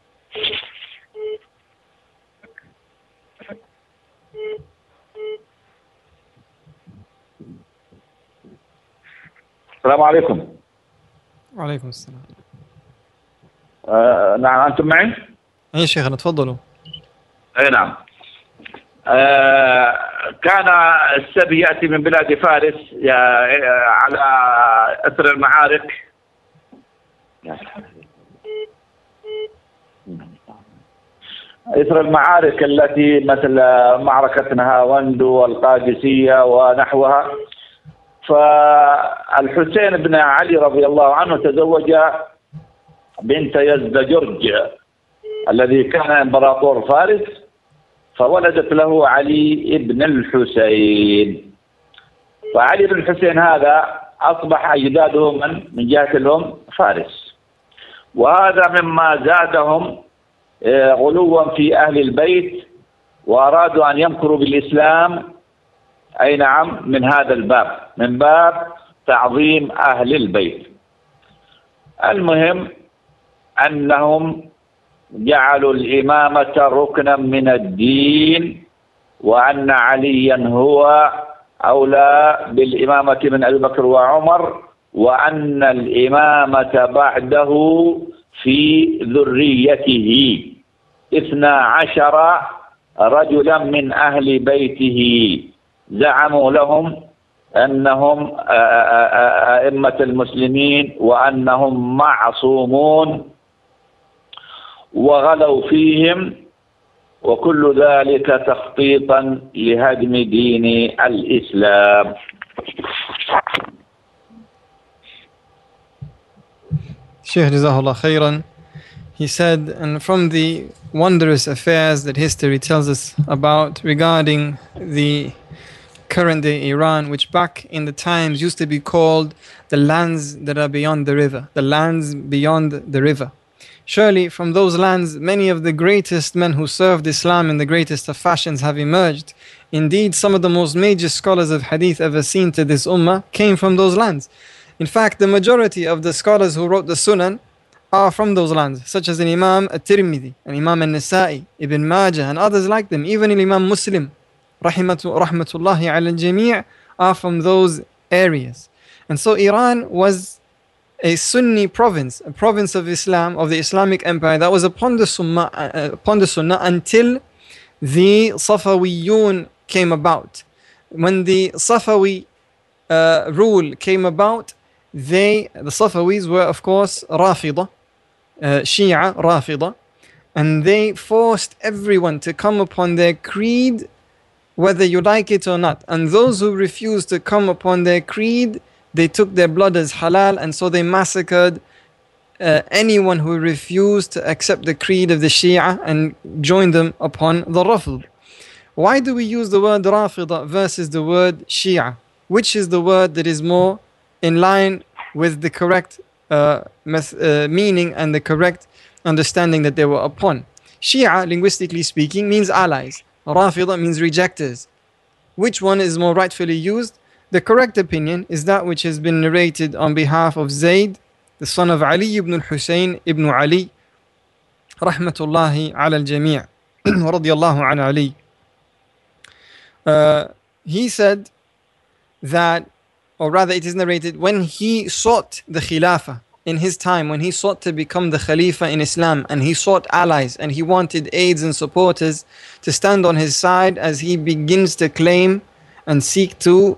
السلام عليكم. وعليكم السلام. نعم، أنتم معي؟ أي شيخنا، تفضلوا. أي نعم. كان السبي يأتي من بلاد فارس على أثر المعارك، إثر المعارك التي مثل معركة نهاوند والقادسية ونحوها. فالحسين بن علي رضي الله عنه تزوج بنت يزدجرج الذي كان إمبراطور فارس، فولدت له علي بن الحسين. فعلي بن الحسين هذا أصبح أجداده من جهة الأم فارس، وهذا مما زادهم غلوا في أهل البيت، وأرادوا أن يمكروا بالإسلام. أي نعم، من هذا الباب، من باب تعظيم أهل البيت. المهم أنهم جعلوا الإمامة ركنا من الدين، وأن عليا هو أولى بالإمامة من أبي بكر وعمر، وأن الإمامة بعده في ذريته 12 رجلا من أهل بيته، زعموا لهم أنهم أئمة المسلمين وأنهم معصومون، وغلوا فيهم، وكل ذلك تخطيطا لهدم دين الإسلام. Shaykh Jazahullah Khairan, he said, and from the wondrous affairs that history tells us about regarding the current day Iran, which back in the times used to be called the lands that are beyond the river, the lands beyond the river. Surely from those lands, many of the greatest men who served Islam in the greatest of fashions have emerged. Indeed, some of the most major scholars of hadith ever seen to this ummah came from those lands. In fact, the majority of the scholars who wrote the Sunan are from those lands, such as an Imam At-Tirmidhi, an Imam An-Nasa'i, Ibn Majah, and others like them. Even an Imam Muslim, rahmatullahi ala al-jami', are from those areas. And so Iran was a Sunni province, a province of Islam, of the Islamic Empire that was upon the Sunnah until the Safawiyun came about. When the Safawi rule came about, the Safawis were of course Rafida, Shia Rafida, and they forced everyone to come upon their creed whether you like it or not. And those who refused to come upon their creed, they took their blood as halal, and so they massacred anyone who refused to accept the creed of the Shia and joined them upon the Rafd. Why do we use the word Rafida versus the word Shia? Which is the word that is more in line with the correct meaning and the correct understanding that they were upon? Shia, linguistically speaking, means allies. Rafida means rejectors. Which one is more rightfully used? The correct opinion is that which has been narrated on behalf of Zayd, the son of Ali ibn al-Husayn ibn Ali, rahmatullahi ala al-jami', radiyallahu an Ali. He said that, or rather it is narrated, when he sought the Khilafah in his time, when he sought to become the Khalifa in Islam, and he sought allies and he wanted aides and supporters to stand on his side as he begins to claim and seek to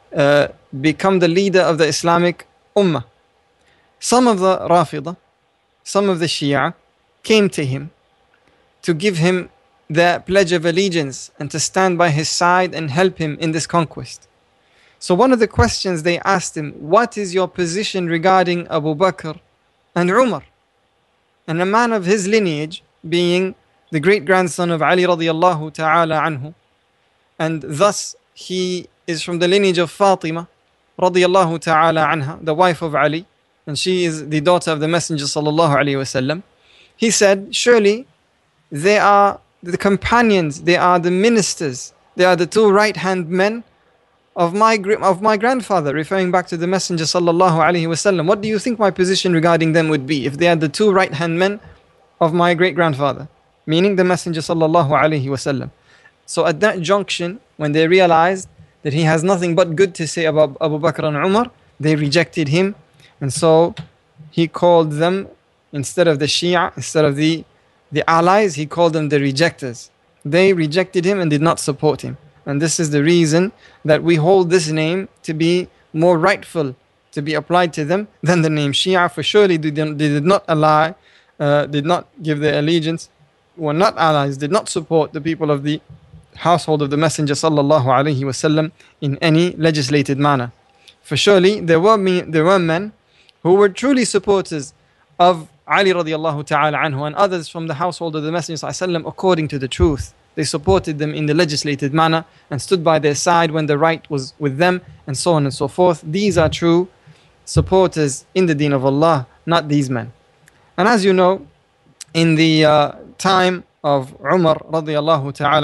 become the leader of the Islamic Ummah. Some of the Rafida, some of the Shia came to him to give him their pledge of allegiance and to stand by his side and help him in this conquest. So one of the questions they asked him, what is your position regarding Abu Bakr and Umar? And a man of his lineage, being the great grandson of Ali radiallahu ta'ala anhu, and thus he is from the lineage of Fatima radiallahu ta'ala anha, the wife of Ali, and she is the daughter of the Messenger sallallahu alayhi wasallam. He said, surely they are the companions, they are the ministers, they are the two right-hand men of my grandfather, referring back to the Messenger sallallahu alayhi wasallam. What do you think my position regarding them would be if they are the two right-hand men of my great-grandfather, meaning the Messenger sallallahu alayhi wasallam? So at that junction, when they realized that he has nothing but good to say about Abu Bakr and Umar, they rejected him. And so he called them, instead of the Shia, instead of the allies, he called them the rejectors. They rejected him and did not support him. And this is the reason that we hold this name to be more rightful to be applied to them than the name Shia. For surely they did not ally, did not give their allegiance, were not allies, did not support the people of the household of the Messenger sallallahu alaihi wasallam in any legislated manner. For surely there were men who were truly supporters of Ali radiallahu ta'ala anhu and others from the household of the Messenger sallallahu alaihi wasallam according to the truth. They supported them in the legislated manner and stood by their side when the right was with them, and so on and so forth. These are true supporters in the deen of Allah, not these men. And as you know, in the time of Umar radiallahu ta'ala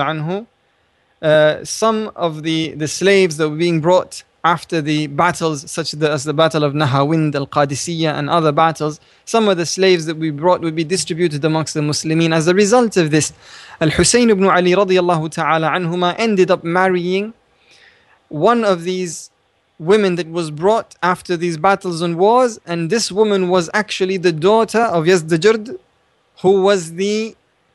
anhu, some of the slaves that were being brought after the battles, such as the Battle of Nahawind, Al-Qadisiyah and other battles, some of the slaves that we brought would be distributed amongst the Muslimin. As a result of this, Al-Husayn ibn Ali radiallahu ta'ala anhuma ended up marrying one of these women that was brought after these battles and wars, and this woman was actually the daughter of Yazdajird, who was the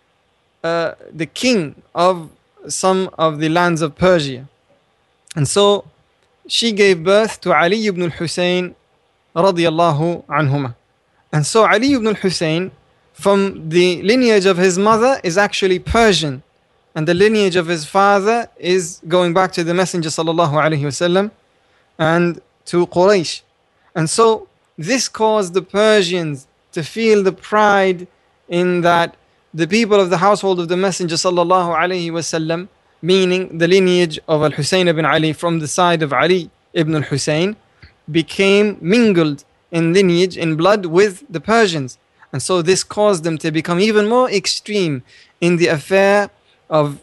king of some of the lands of Persia. And so she gave birth to Ali ibn al-Husayn radiyallahu anhuma. And so Ali ibn al-Husayn, from the lineage of his mother, is actually Persian, and the lineage of his father is going back to the Messenger sallallahu alaihi wasallam and to Quraysh. And so this caused the Persians to feel the pride in that the people of the household of the Messenger sallallahu alaihi wasallam, meaning the lineage of Al-Husayn ibn Ali from the side of Ali ibn al-Husayn, became mingled in lineage, in blood with the Persians. And so this caused them to become even more extreme in the affair of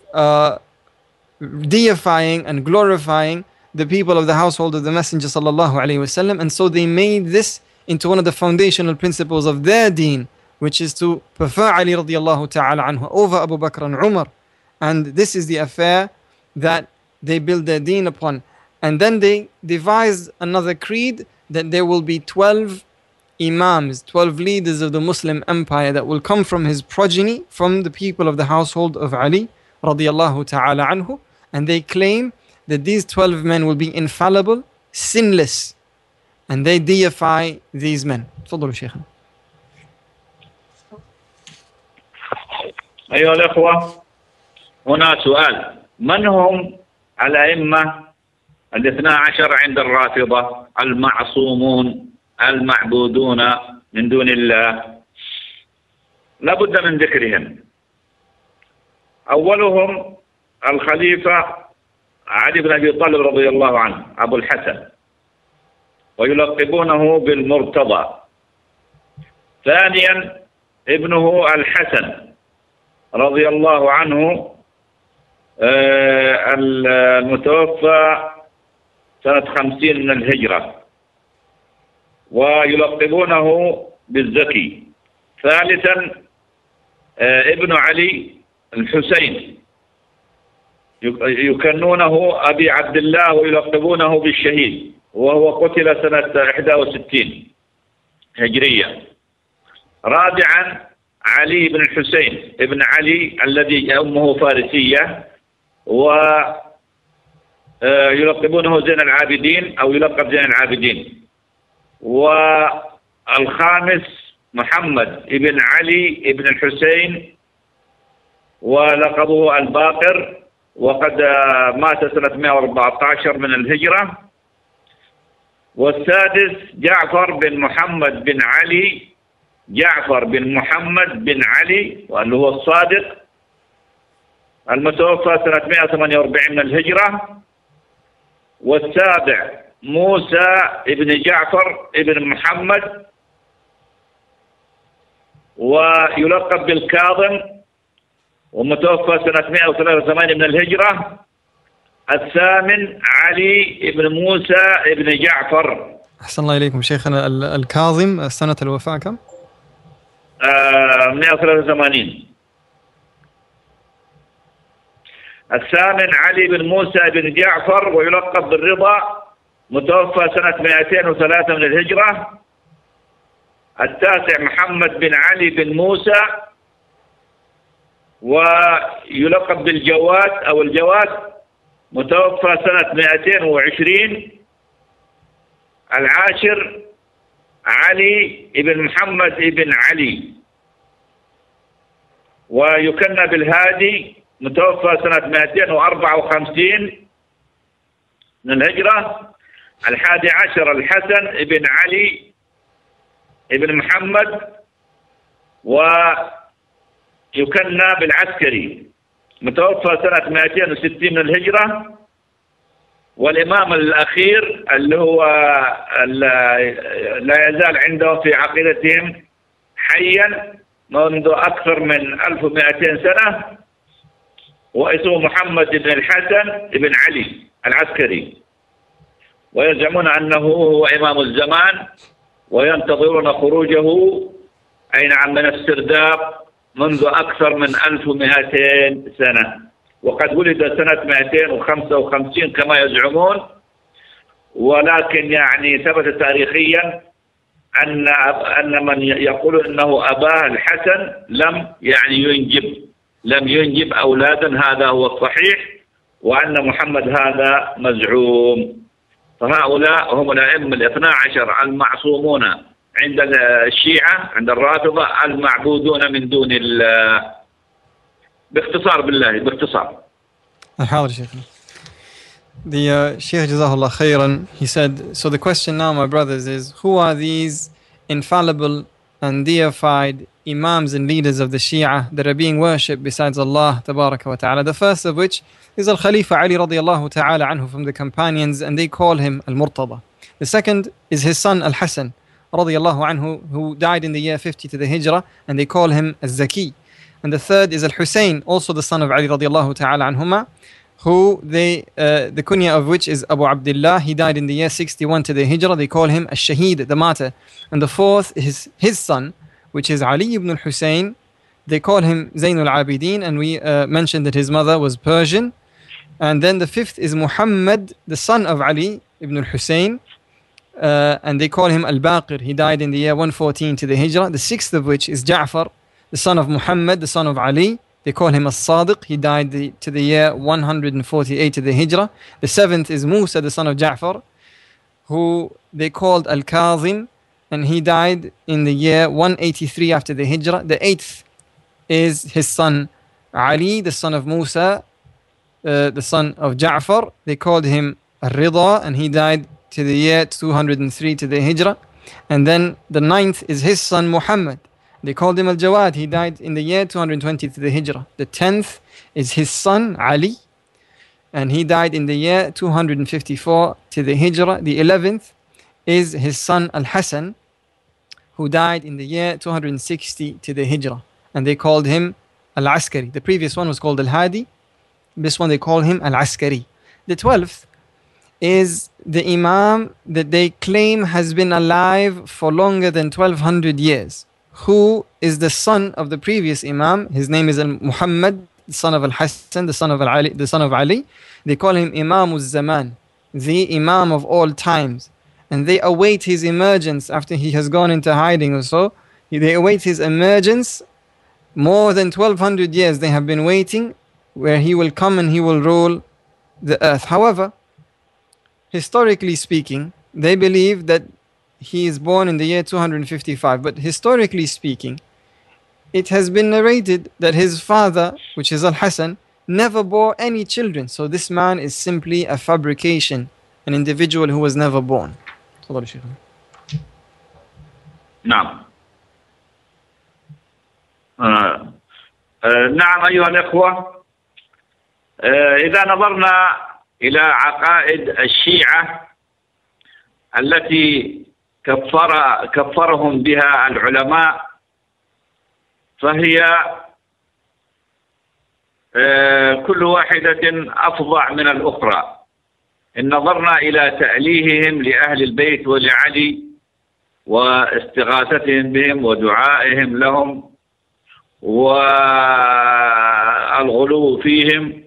deifying and glorifying the people of the household of the Messenger sallallahu alaihi wasallam. And so they made this into one of the foundational principles of their deen, which is to prefer Ali radiallahu ta'ala anhu over Abu Bakr and Umar. And this is the affair that they build their deen upon. And then they devised another creed that there will be 12 imams, 12 leaders of the Muslim empire that will come from his progeny, from the people of the household of Ali radiallahu ta'ala anhu. And they claim that these 12 men will be infallible, sinless. And they deify these men. تفضلوا شيخنا. أيها الأخوة، هنا سؤال: من هم الأئمة الاثنا عشر عند الرافضة المعصومون المعبودون من دون الله؟ لا بد من ذكرهم. أولهم الخليفة علي بن أبي طالب رضي الله عنه أبو الحسن، ويلقبونه بالمرتضى. ثانيا ابنه الحسن رضي الله عنه المتوفى سنة 50 من الهجرة، ويلقبونه بالزكي. ثالثا ابن علي الحسين يكنونه أبي عبد الله ويلقبونه بالشهيد، وهو قتل سنة 61 هجرية. رابعا علي بن الحسين ابن علي الذي أمه فارسية، ويلقبونه زين العابدين أو يلقب زين العابدين. والخامس محمد ابن علي ابن الحسين ولقبه الباقر، وقد مات سنة 114 من الهجرة. والسادس جعفر بن محمد بن علي، جعفر بن محمد بن علي واللي هو الصادق، المتوفى سنة 148 من الهجرة. والسابع موسى ابن جعفر ابن محمد ويلقب بالكاظم، ومتوفى سنة 183 من الهجرة. الثامن علي ابن موسى ابن جعفر. أحسن الله إليكم شيخنا. الكاظم سنة الوفاة كم؟ 183. الثامن علي بن موسى بن جعفر ويلقب بالرضا، متوفى سنة 203 من الهجرة. التاسع محمد بن علي بن موسى ويلقب بالجواد أو الجواد، متوفى سنة 220. العاشر علي بن محمد بن علي ويكنى بالهادي، متوفى سنة 254 من الهجرة. الحادي عشر الحسن بن علي بن محمد ويكنى بالعسكري، متوفى سنة 260 من الهجرة. والإمام الأخير اللي هو لا يزال عندهم في عقيدتهم حيا منذ أكثر من 1200 سنة، واسمه محمد بن الحسن بن علي العسكري، ويزعمون أنه هو إمام الزمان، وينتظرون خروجه أي نعم من السرداب منذ أكثر من 1200 سنة، وقد ولد سنة 255 كما يزعمون. ولكن يعني ثبت تاريخيا أن من يقول أنه أباه الحسن لم ينجب أولادا، هذا هو الصحيح، وأن محمد هذا مزعوم. فهؤلاء هم الأئمة الاثنا عشر المعصومون عند الشيعة، عند الرافضة، المعبودون من دون الله. باختصار بالله، باختصار. حاضر شيخنا. The Sheikh Jazahullah Khairan, he said, so the question now, my brothers, is who are these infallible and deified imams and leaders of the Shia that are being worshipped besides Allah tabaraka wa ta'ala. The first of which is Al-Khalifa Ali radiallahu ta'ala anhu from the companions, and they call him Al-Murtada. The second is his son Al-Hasan radiallahu anhu, who died in the year 50 to the Hijrah, and they call him Al-Zaki. And the third is Al-Hussein, also the son of Ali radiallahu ta'ala anhuma, who the kunya of which is Abu Abdullah. He died in the year 61 to the Hijrah. They call him Ash-Shaheed, the martyr. And the fourth is his son, which is Ali ibn al-Hussein. They call him Zainul Abidin, and we mentioned that his mother was Persian. And then the fifth is Muhammad, the son of Ali ibn al-Hussein, and they call him Al-Baqir. He died in the year 114 to the Hijrah. The sixth of which is Ja'far, the son of Muhammad, the son of Ali. They call him As-Sadiq. He died to the year 148 to the Hijrah. The seventh is Musa, the son of Ja'far, who they called Al-Kazim, and he died in the year 183 after the Hijrah. The eighth is his son Ali, the son of Musa, the son of Ja'far. They called him Al-Rida, and he died to the year 203 to the Hijrah. And then the ninth is his son Muhammad. They called him Al-Jawad. He died in the year 220 to the Hijrah. The 10th is his son Ali, and he died in the year 254 to the Hijrah. The 11th is his son Al-Hasan, who died in the year 260 to the Hijrah, and they called him Al-Askari. The previous one was called Al-Hadi. This one they call him Al-Askari. The 12th is the Imam that they claim has been alive for longer than 1200 years, who is the son of the previous Imam. His name is Muhammad, the son of Al-Hasan, the son of Ali. They call him Imam al-Zaman, the Imam of all times. And they await his emergence after he has gone into hiding or so. They await his emergence. More than 1200 years they have been waiting, where he will come and he will rule the earth. However, historically speaking, they believe that he is born in the year 255. But historically speaking, it has been narrated that his father, which is Al-Hasan, never bore any children. So this man is simply a fabrication, an individual who was never born. نعم. نعم أيها الإخوة، إذا نظرنا إلى عقائد الشيعة التي كفرهم بها العلماء، فهي كل واحدة أفظع من الأخرى. إن نظرنا إلى تأليههم لأهل البيت ولعلي واستغاثتهم بهم ودعائهم لهم والغلو فيهم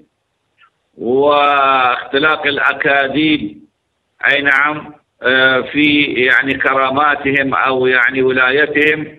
واختلاق الأكاذيب، أي نعم، في يعني كراماتهم أو يعني ولايتهم.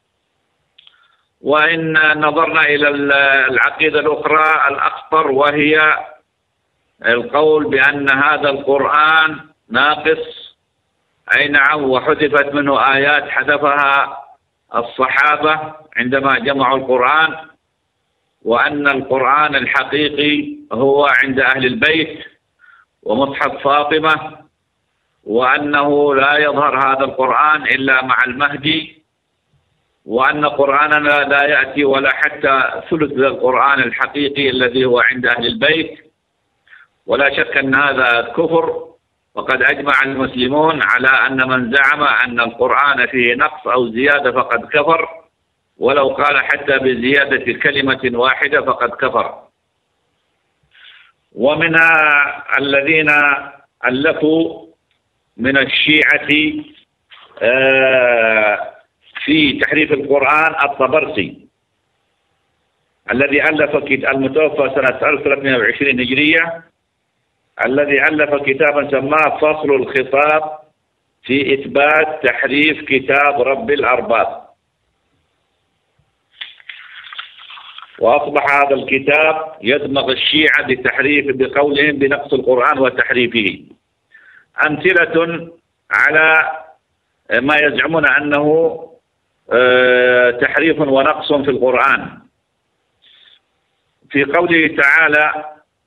وإن نظرنا إلى العقيدة الأخرى الأخطر، وهي القول بأن هذا القرآن ناقص، أي نعم، وحذفت منه آيات حذفها الصحابة عندما جمعوا القرآن، وأن القرآن الحقيقي هو عند أهل البيت ومصحف فاطمة، وأنه لا يظهر هذا القرآن إلا مع المهدي، وأن قرآننا لا يأتي ولا حتى ثلث القرآن الحقيقي الذي هو عند أهل البيت. ولا شك أن هذا كفر، وقد أجمع المسلمون على أن من زعم أن القرآن فيه نقص أو زيادة فقد كفر، ولو قال حتى بزيادة كلمة واحدة فقد كفر. ومن الذين ألفوا من الشيعة في تحريف القرآن الطبرسي، الذي ألف المتوفى سنة 1320 هجرية، الذي ألف كتابا سماه فصل الخطاب في إثبات تحريف كتاب رب الأرباب. وأصبح هذا الكتاب يدمغ الشيعة بتحريف بقولهم بنقص القرآن وتحريفه. أمثلة على ما يزعمون أنه تحريف ونقص في القرآن، في قوله تعالى: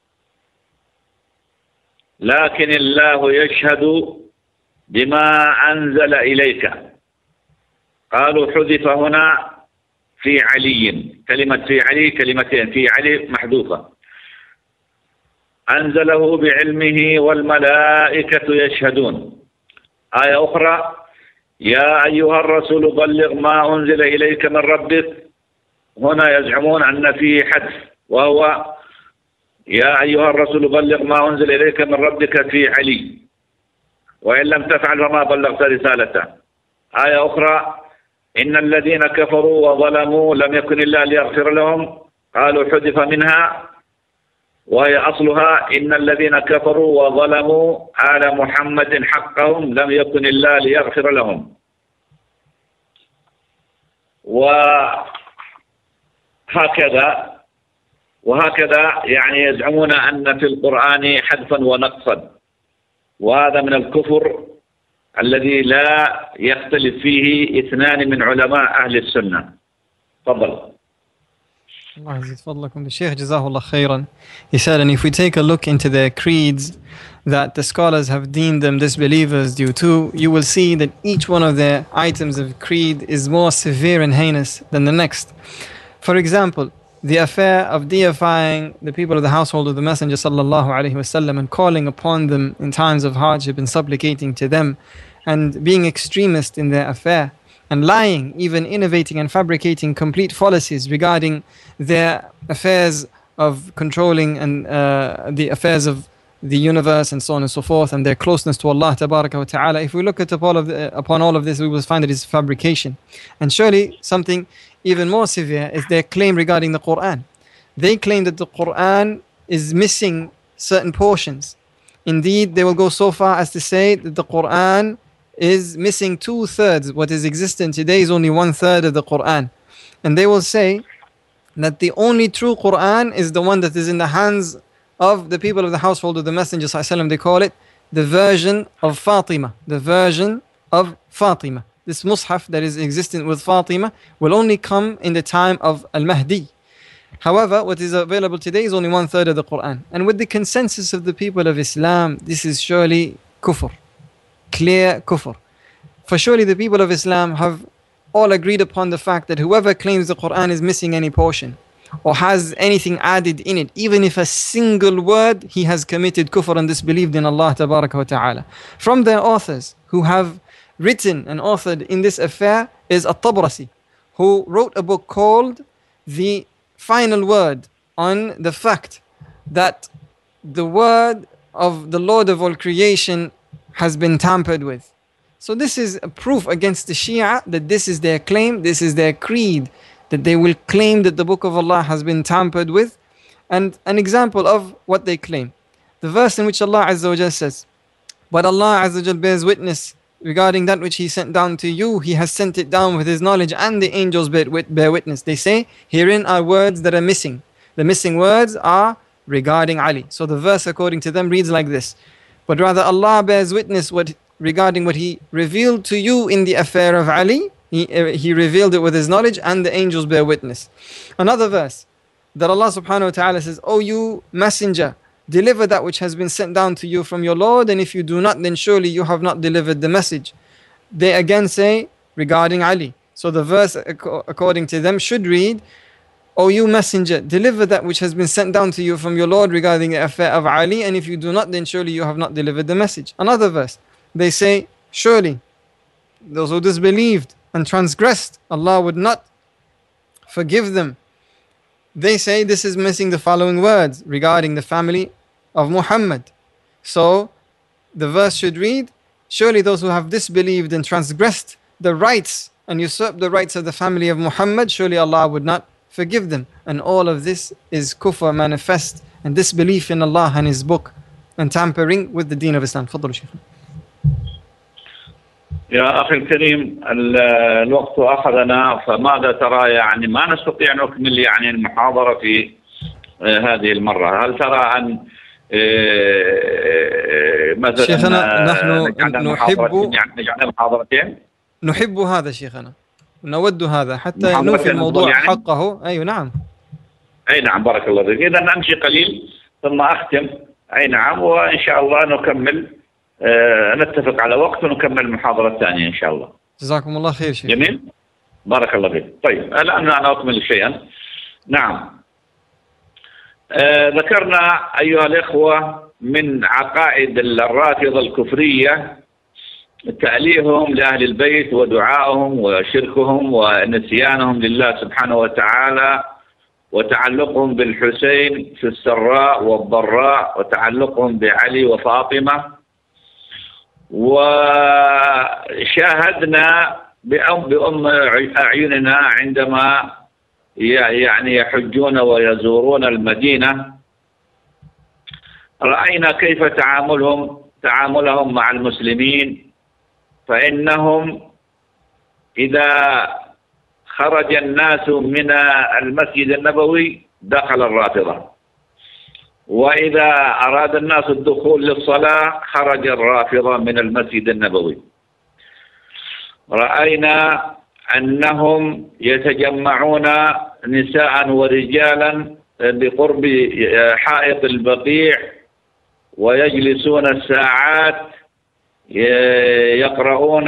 لكن الله يشهد بما أنزل إليك. قالوا حذف هنا في علي، كلمة في علي كلمتين، في علي محذوفة. أنزله بعلمه والملائكة يشهدون. آية أخرى: يا أيها الرسول بلغ ما أنزل إليك من ربك. هنا يزعمون أن فيه حذف، وهو يا أيها الرسول بلغ ما أنزل إليك من ربك في علي، وإن لم تفعل فما بلغت رسالته. آية أخرى: إن الذين كفروا وظلموا لم يكن الله ليغفر لهم. قالوا حذف منها، وهي أصلها إن الذين كفروا وظلموا آل محمد حقهم لم يكن الله ليغفر لهم. وهكذا يعني يزعمون أن في القرآن حذفا ونقصا، وهذا من الكفر الذي لا يختلف فيه اثنان من علماء أهل السنة. تفضل. Allah يزيد فضلكم. The Shaykh Jazahullah khairan, he said, and if we take a look into the creeds that the scholars have deemed them disbelievers due to, you will see that each one of the items of creed is more severe and heinous than the next. For example, the affair of deifying the people of the household of the Messenger sallallahu alaihi wasallam and calling upon them in times of hardship and supplicating to them, and being extremist in their affair, and lying, even innovating and fabricating complete fallacies regarding their affairs of controlling and the affairs of the universe and so on and so forth, and their closeness to Allah tabaraka wa ta'ala. If we look at upon all of this, we will find that it's fabrication. And surely something even more severe is their claim regarding the Quran. They claim that the Quran is missing certain portions. Indeed, they will go so far as to say that the Quran is missing 2/3. What is existent today is only 1/3 of the Quran. And they will say that the only true Quran is the one that is in the hands of the people of the household of the Messenger ﷺ. They call it the version of Fatima. The version of Fatima. This mushaf that is existent with Fatima will only come in the time of Al-Mahdi. However, what is available today is only 1/3 of the Quran. And with the consensus of the people of Islam, this is surely kufr. Clear kufr. For surely the people of Islam have all agreed upon the fact that whoever claims the Quran is missing any portion or has anything added in it, even if a single word, he has committed kufr and disbelieved in Allah tabaraka wa ta'ala. From their authors who have written and authored in this affair is At-Tabrasi, who wrote a book called The Final Word on the fact that the word of the Lord of all creation has been tampered with. So this is a proof against the Shia that this is their claim, this is their creed, that they will claim that the book of Allah has been tampered with. And an example of what they claim, the verse in which Allah Azza wa Jal says, but Allah Azza wa Jal bears witness regarding that which He sent down to you, He has sent it down with His knowledge, and the angels bear witness. They say, herein are words that are missing. The missing words are regarding Ali. So the verse according to them reads like this: but rather Allah bears witness regarding what He revealed to you in the affair of Ali. He revealed it with His knowledge, and the angels bear witness. Another verse that Allah subhanahu wa ta'ala says, O you messenger, deliver that which has been sent down to you from your Lord, and if you do not, then surely you have not delivered the message. They again say regarding Ali. So the verse according to them should read, O you messenger, deliver that which has been sent down to you from your Lord regarding the affair of Ali, and if you do not, then surely you have not delivered the message. Another verse, they say, surely those who disbelieved and transgressed, Allah would not forgive them. They say this is missing the following words regarding the family of Muhammad. So the verse should read, surely those who have disbelieved and transgressed the rights and usurped the rights of the family of Muhammad, surely Allah would not forgive them. And all of this is kufr manifest and disbelief in Allah and His book and tampering with the deen of Islam. تفضل شيخ. يا أخي الكريم، الوقت أخذنا، فماذا ترى؟ يعني ما نستطيع نكمل يعني المحاضرة في هذه المرة. هل ترى أن مثلا شيخنا نحن نجعل محاضرتين؟ نحب هذا شيخنا، نود هذا حتى نوفي الموضوع يعني حقه. أي نعم. أي نعم، بارك الله فيك. إذا نمشي قليل ثم أختم. أي نعم، وإن شاء الله نكمل، نتفق على وقت ونكمل المحاضرة الثانية إن شاء الله. جزاكم الله خير شيخ. جميل. بارك الله فيك. طيب الآن أنا أكمل شيئا. نعم، ذكرنا أيها الإخوة من عقائد الرافضة الكفرية تأليههم لأهل البيت ودعائهم وشركهم ونسيانهم لله سبحانه وتعالى، وتعلقهم بالحسين في السراء والضراء، وتعلقهم بعلي وفاطمة. وشاهدنا بأم أعيننا عندما يعني يحجون ويزورون المدينة، رأينا كيف تعاملهم مع المسلمين. فإنهم إذا خرج الناس من المسجد النبوي دخل الرافضة، وإذا أراد الناس الدخول للصلاة خرج الرافضة من المسجد النبوي. رأينا أنهم يتجمعون نساء ورجالا بقرب حائط البقيع، ويجلسون الساعات يقرؤون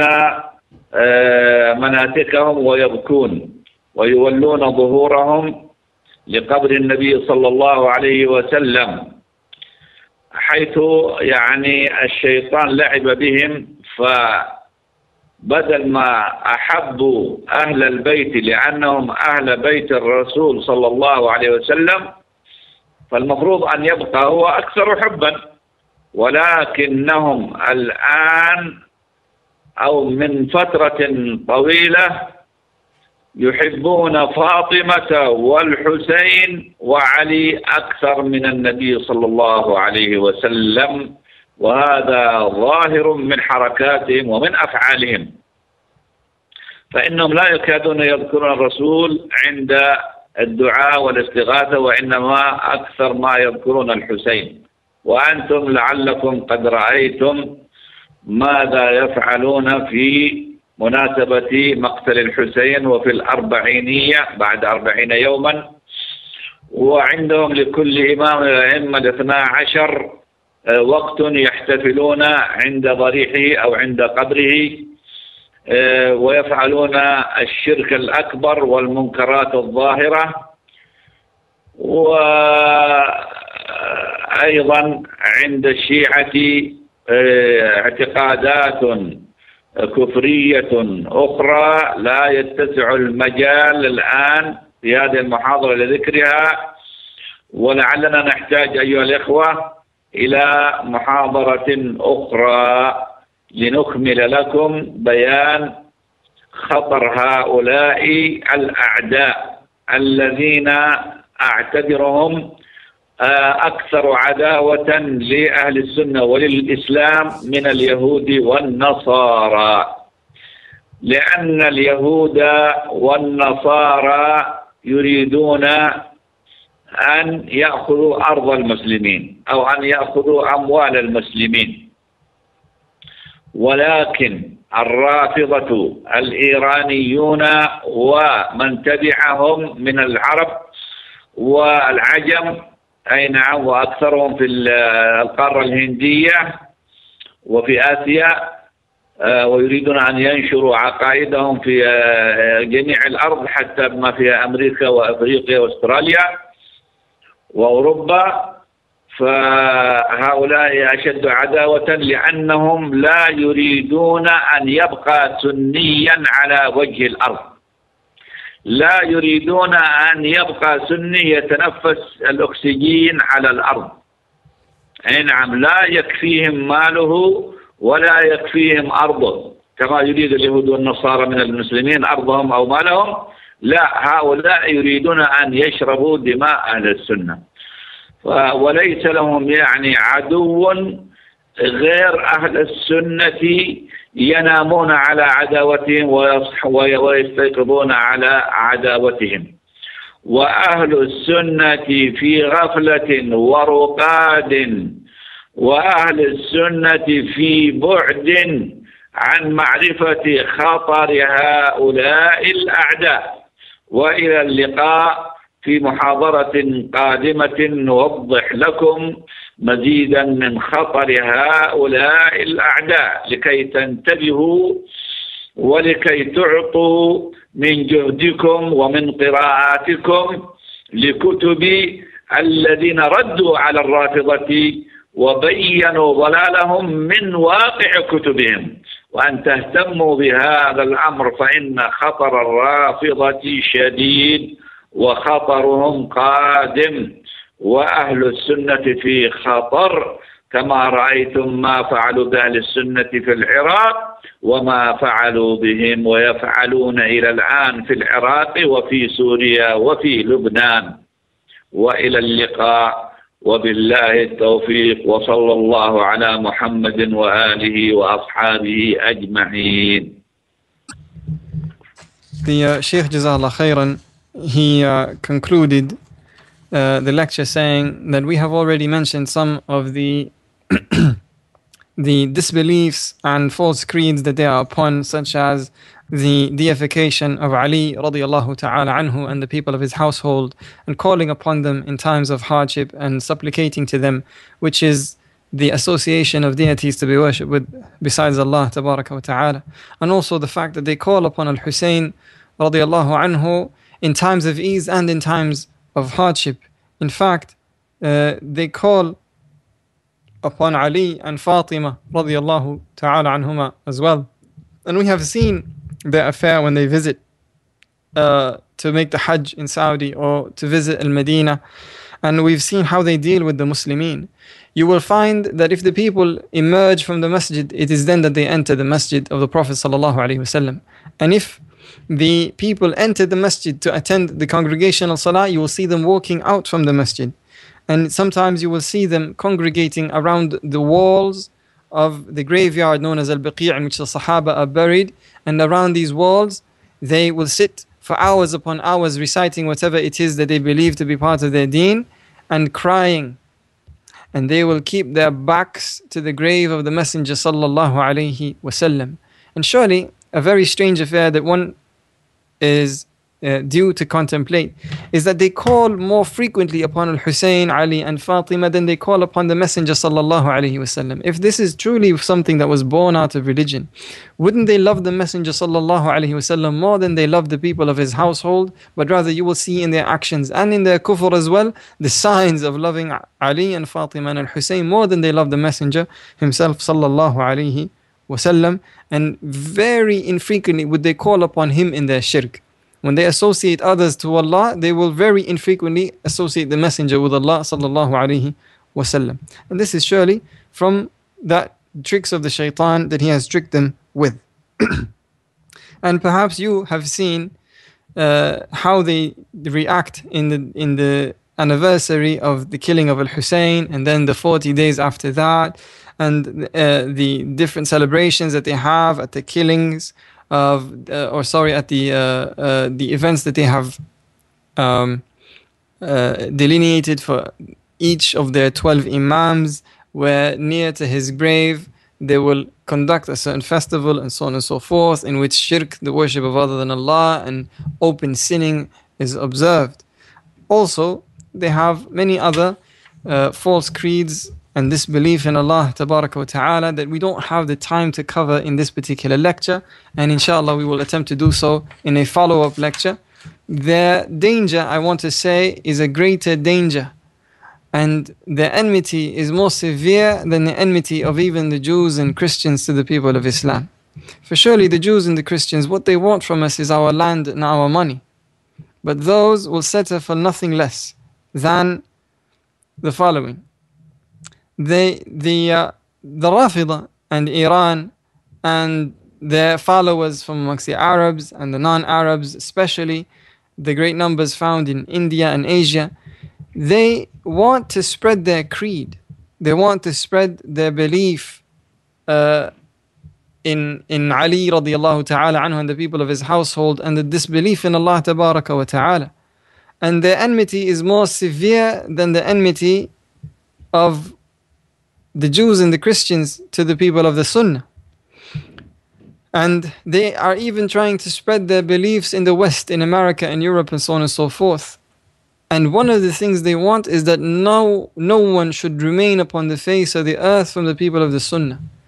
مناسكهم ويبكون، ويولون ظهورهم لقبر النبي صلى الله عليه وسلم، حيث يعني الشيطان لعب بهم. فبدل ما أحبوا أهل البيت لأنهم أهل بيت الرسول صلى الله عليه وسلم، فالمفروض أن يبقى هو أكثر حبا، ولكنهم الآن أو من فترة طويلة يحبون فاطمة والحسين وعلي أكثر من النبي صلى الله عليه وسلم، وهذا ظاهر من حركاتهم ومن أفعالهم. فإنهم لا يكادون يذكرون الرسول عند الدعاء والاستغاثة، وإنما أكثر ما يذكرون الحسين. وأنتم لعلكم قد رأيتم ماذا يفعلون في مناسبة مقتل الحسين وفي الأربعينية بعد 40 يوما، وعندهم لكل إمام الأئمة 12 وقت يحتفلون عند ضريحه أو عند قبره، ويفعلون الشرك الأكبر والمنكرات الظاهرة. وأيضا عند الشيعة اعتقادات كفرية أخرى لا يتسع المجال الآن في هذه المحاضرة لذكرها، ولعلنا نحتاج أيها الإخوة إلى محاضرة أخرى لنكمل لكم بيان خطر هؤلاء الأعداء الذين أعتبرهم أكثر عداوة لأهل السنة وللإسلام من اليهود والنصارى، لأن اليهود والنصارى يريدون أن يأخذوا أرض المسلمين أو أن يأخذوا أموال المسلمين، ولكن الرافضة الإيرانيون ومن تبعهم من العرب والعجم، أي نعم، وأكثرهم في القارة الهندية وفي آسيا، ويريدون أن ينشروا عقائدهم في جميع الأرض حتى ما فيها أمريكا وأفريقيا وأستراليا وأوروبا. فهؤلاء أشد عداوة لأنهم لا يريدون أن يبقى سنيا على وجه الأرض، لا يريدون أن يبقى سني يتنفس الأكسجين على الأرض. أي نعم، لا يكفيهم ماله ولا يكفيهم أرضه كما يريد اليهود والنصارى من المسلمين أرضهم أو مالهم. لا، هؤلاء يريدون أن يشربوا دماء أهل السنة، وليس لهم يعني عدو غير أهل السنة ينامون على عداوتهم ويستيقظون على عداوتهم. وأهل السنة في غفلة ورقاد، وأهل السنة في بعد عن معرفة خطر هؤلاء الأعداء. وإلى اللقاء في محاضرة قادمة نوضح لكم مزيدا من خطر هؤلاء الأعداء لكي تنتبهوا ولكي تعطوا من جهدكم ومن قراءاتكم لكتب الذين ردوا على الرافضة وبينوا ضلالهم من واقع كتبهم، وأن تهتموا بهذا الأمر، فإن خطر الرافضة شديد وخطرهم قادم، وأهل السنة في خطر، كما رأيتم ما فعلوا بأهل السنة في العراق وما فعلوا بهم ويفعلون إلى الآن في العراق وفي سوريا وفي لبنان. وإلى اللقاء، وبالله التوفيق، وصلى الله على محمد وآله وأصحابه أجمعين. The Sheikh Jazallah Khairan, he concluded the lecture saying that we have already mentioned some of the the disbeliefs and false creeds that they are upon, such as the deification of Ali radiallahu ta'ala anhu and the people of his household, and calling upon them in times of hardship and supplicating to them, which is the association of deities to be worshipped with besides Allah tabaraka wa ta'ala. And also the fact that they call upon Al-Hussein radiallahu anhu in times of ease and in times of hardship. In fact, they call upon Ali and Fatima radiallahu ta'ala anhuma as well. And we have seen their affair when they visit to make the Hajj in Saudi or to visit Al-Medina, and we've seen how they deal with the Muslimin. You will find that if the people emerge from the masjid, it is then that they enter the masjid of the Prophet sallallahu alaihi wasallam. And if the people enter the masjid to attend the congregational salah, you will see them walking out from the masjid. And sometimes you will see them congregating around the walls of the graveyard known as Al-Baqi', in which the Sahaba are buried. And around these walls, they will sit for hours upon hours reciting whatever it is that they believe to be part of their deen and crying. And they will keep their backs to the grave of the Messenger sallallahu alaihi wasallam. And surely a very strange affair that one is due to contemplate is that they call more frequently upon Al-Hussein, Ali and Fatima than they call upon the Messenger sallallahu alaihi wasallam. If this is truly something that was born out of religion, wouldn't they love the Messenger sallallahu alaihi wasallam more than they love the people of his household? But rather you will see in their actions and in their kufr as well the signs of loving Ali and Fatima and Al-Hussein more than they love the Messenger himself sallallahu alaihi wasallam. And very infrequently would they call upon him in their shirk. When they associate others to Allah, they will very infrequently associate the Messenger with Allah sallallahu alaihi wasallam. And this is surely from that tricks of the shaitan that he has tricked them with. And perhaps you have seen how they react in the anniversary of the killing of Al-Hussein, and then the 40 days after that, and the different celebrations that they have at the killings of, at the events that they have delineated for each of their 12 imams, where near to his grave they will conduct a certain festival and so on and so forth, in which shirk, the worship of other than Allah, and open sinning is observed. Also, they have many other false creeds and disbelief in Allah Tabaraka wa Ta'ala that we don't have the time to cover in this particular lecture, and inshallah we will attempt to do so in a follow-up lecture. Their danger, I want to say, is a greater danger, and their enmity is more severe than the enmity of even the Jews and Christians to the people of Islam. For surely the Jews and the Christians, what they want from us is our land and our money, but those will settle for nothing less than the following. The Rafida and Iran and their followers from amongst the Arabs and the non-Arabs, especially the great numbers found in India and Asia, they want to spread their creed. They want to spread their belief in Ali radiallahu ta'ala anhu and the people of his household, and the disbelief in Allah tabaraka wa ta'ala. And their enmity is more severe than the enmity of the Jews and the Christians to the people of the Sunnah. And they are even trying to spread their beliefs in the West, in America and Europe and so on and so forth. And one of the things they want is that no one should remain upon the face of the earth from the people of the Sunnah.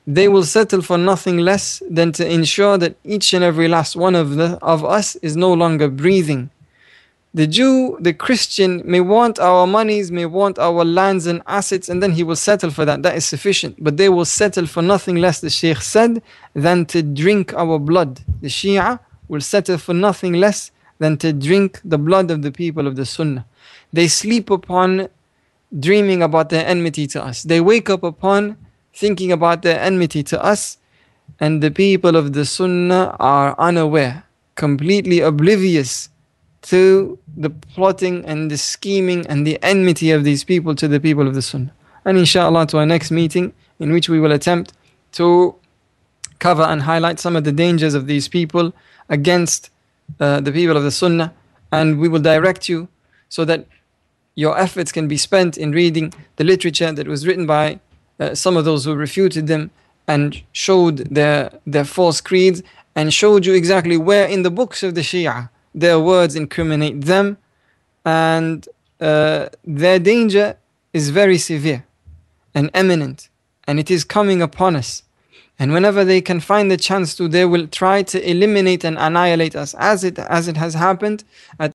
they will settle for nothing less than to ensure that each and every last one of us is no longer breathing. The Jew, the Christian may want our monies, may want our lands and assets, and then he will settle for that. That is sufficient. But they will settle for nothing less, the Shaykh said, than to drink our blood. The Shia will settle for nothing less than to drink the blood of the people of the Sunnah. They sleep upon dreaming about their enmity to us. They wake up upon thinking about their enmity to us, and the people of the Sunnah are unaware, completely oblivious to the plotting and the scheming and the enmity of these people to the people of the Sunnah. And inshallah, to our next meeting, in which we will attempt to cover and highlight some of the dangers of these people against the people of the Sunnah, and we will direct you so that your efforts can be spent in reading the literature that was written by some of those who refuted them and showed their false creeds, and showed you exactly where in the books of the Shia their words incriminate them, and their danger is very severe and imminent, and it is coming upon us. And whenever they can find the chance to, they will try to eliminate and annihilate us, as it has happened at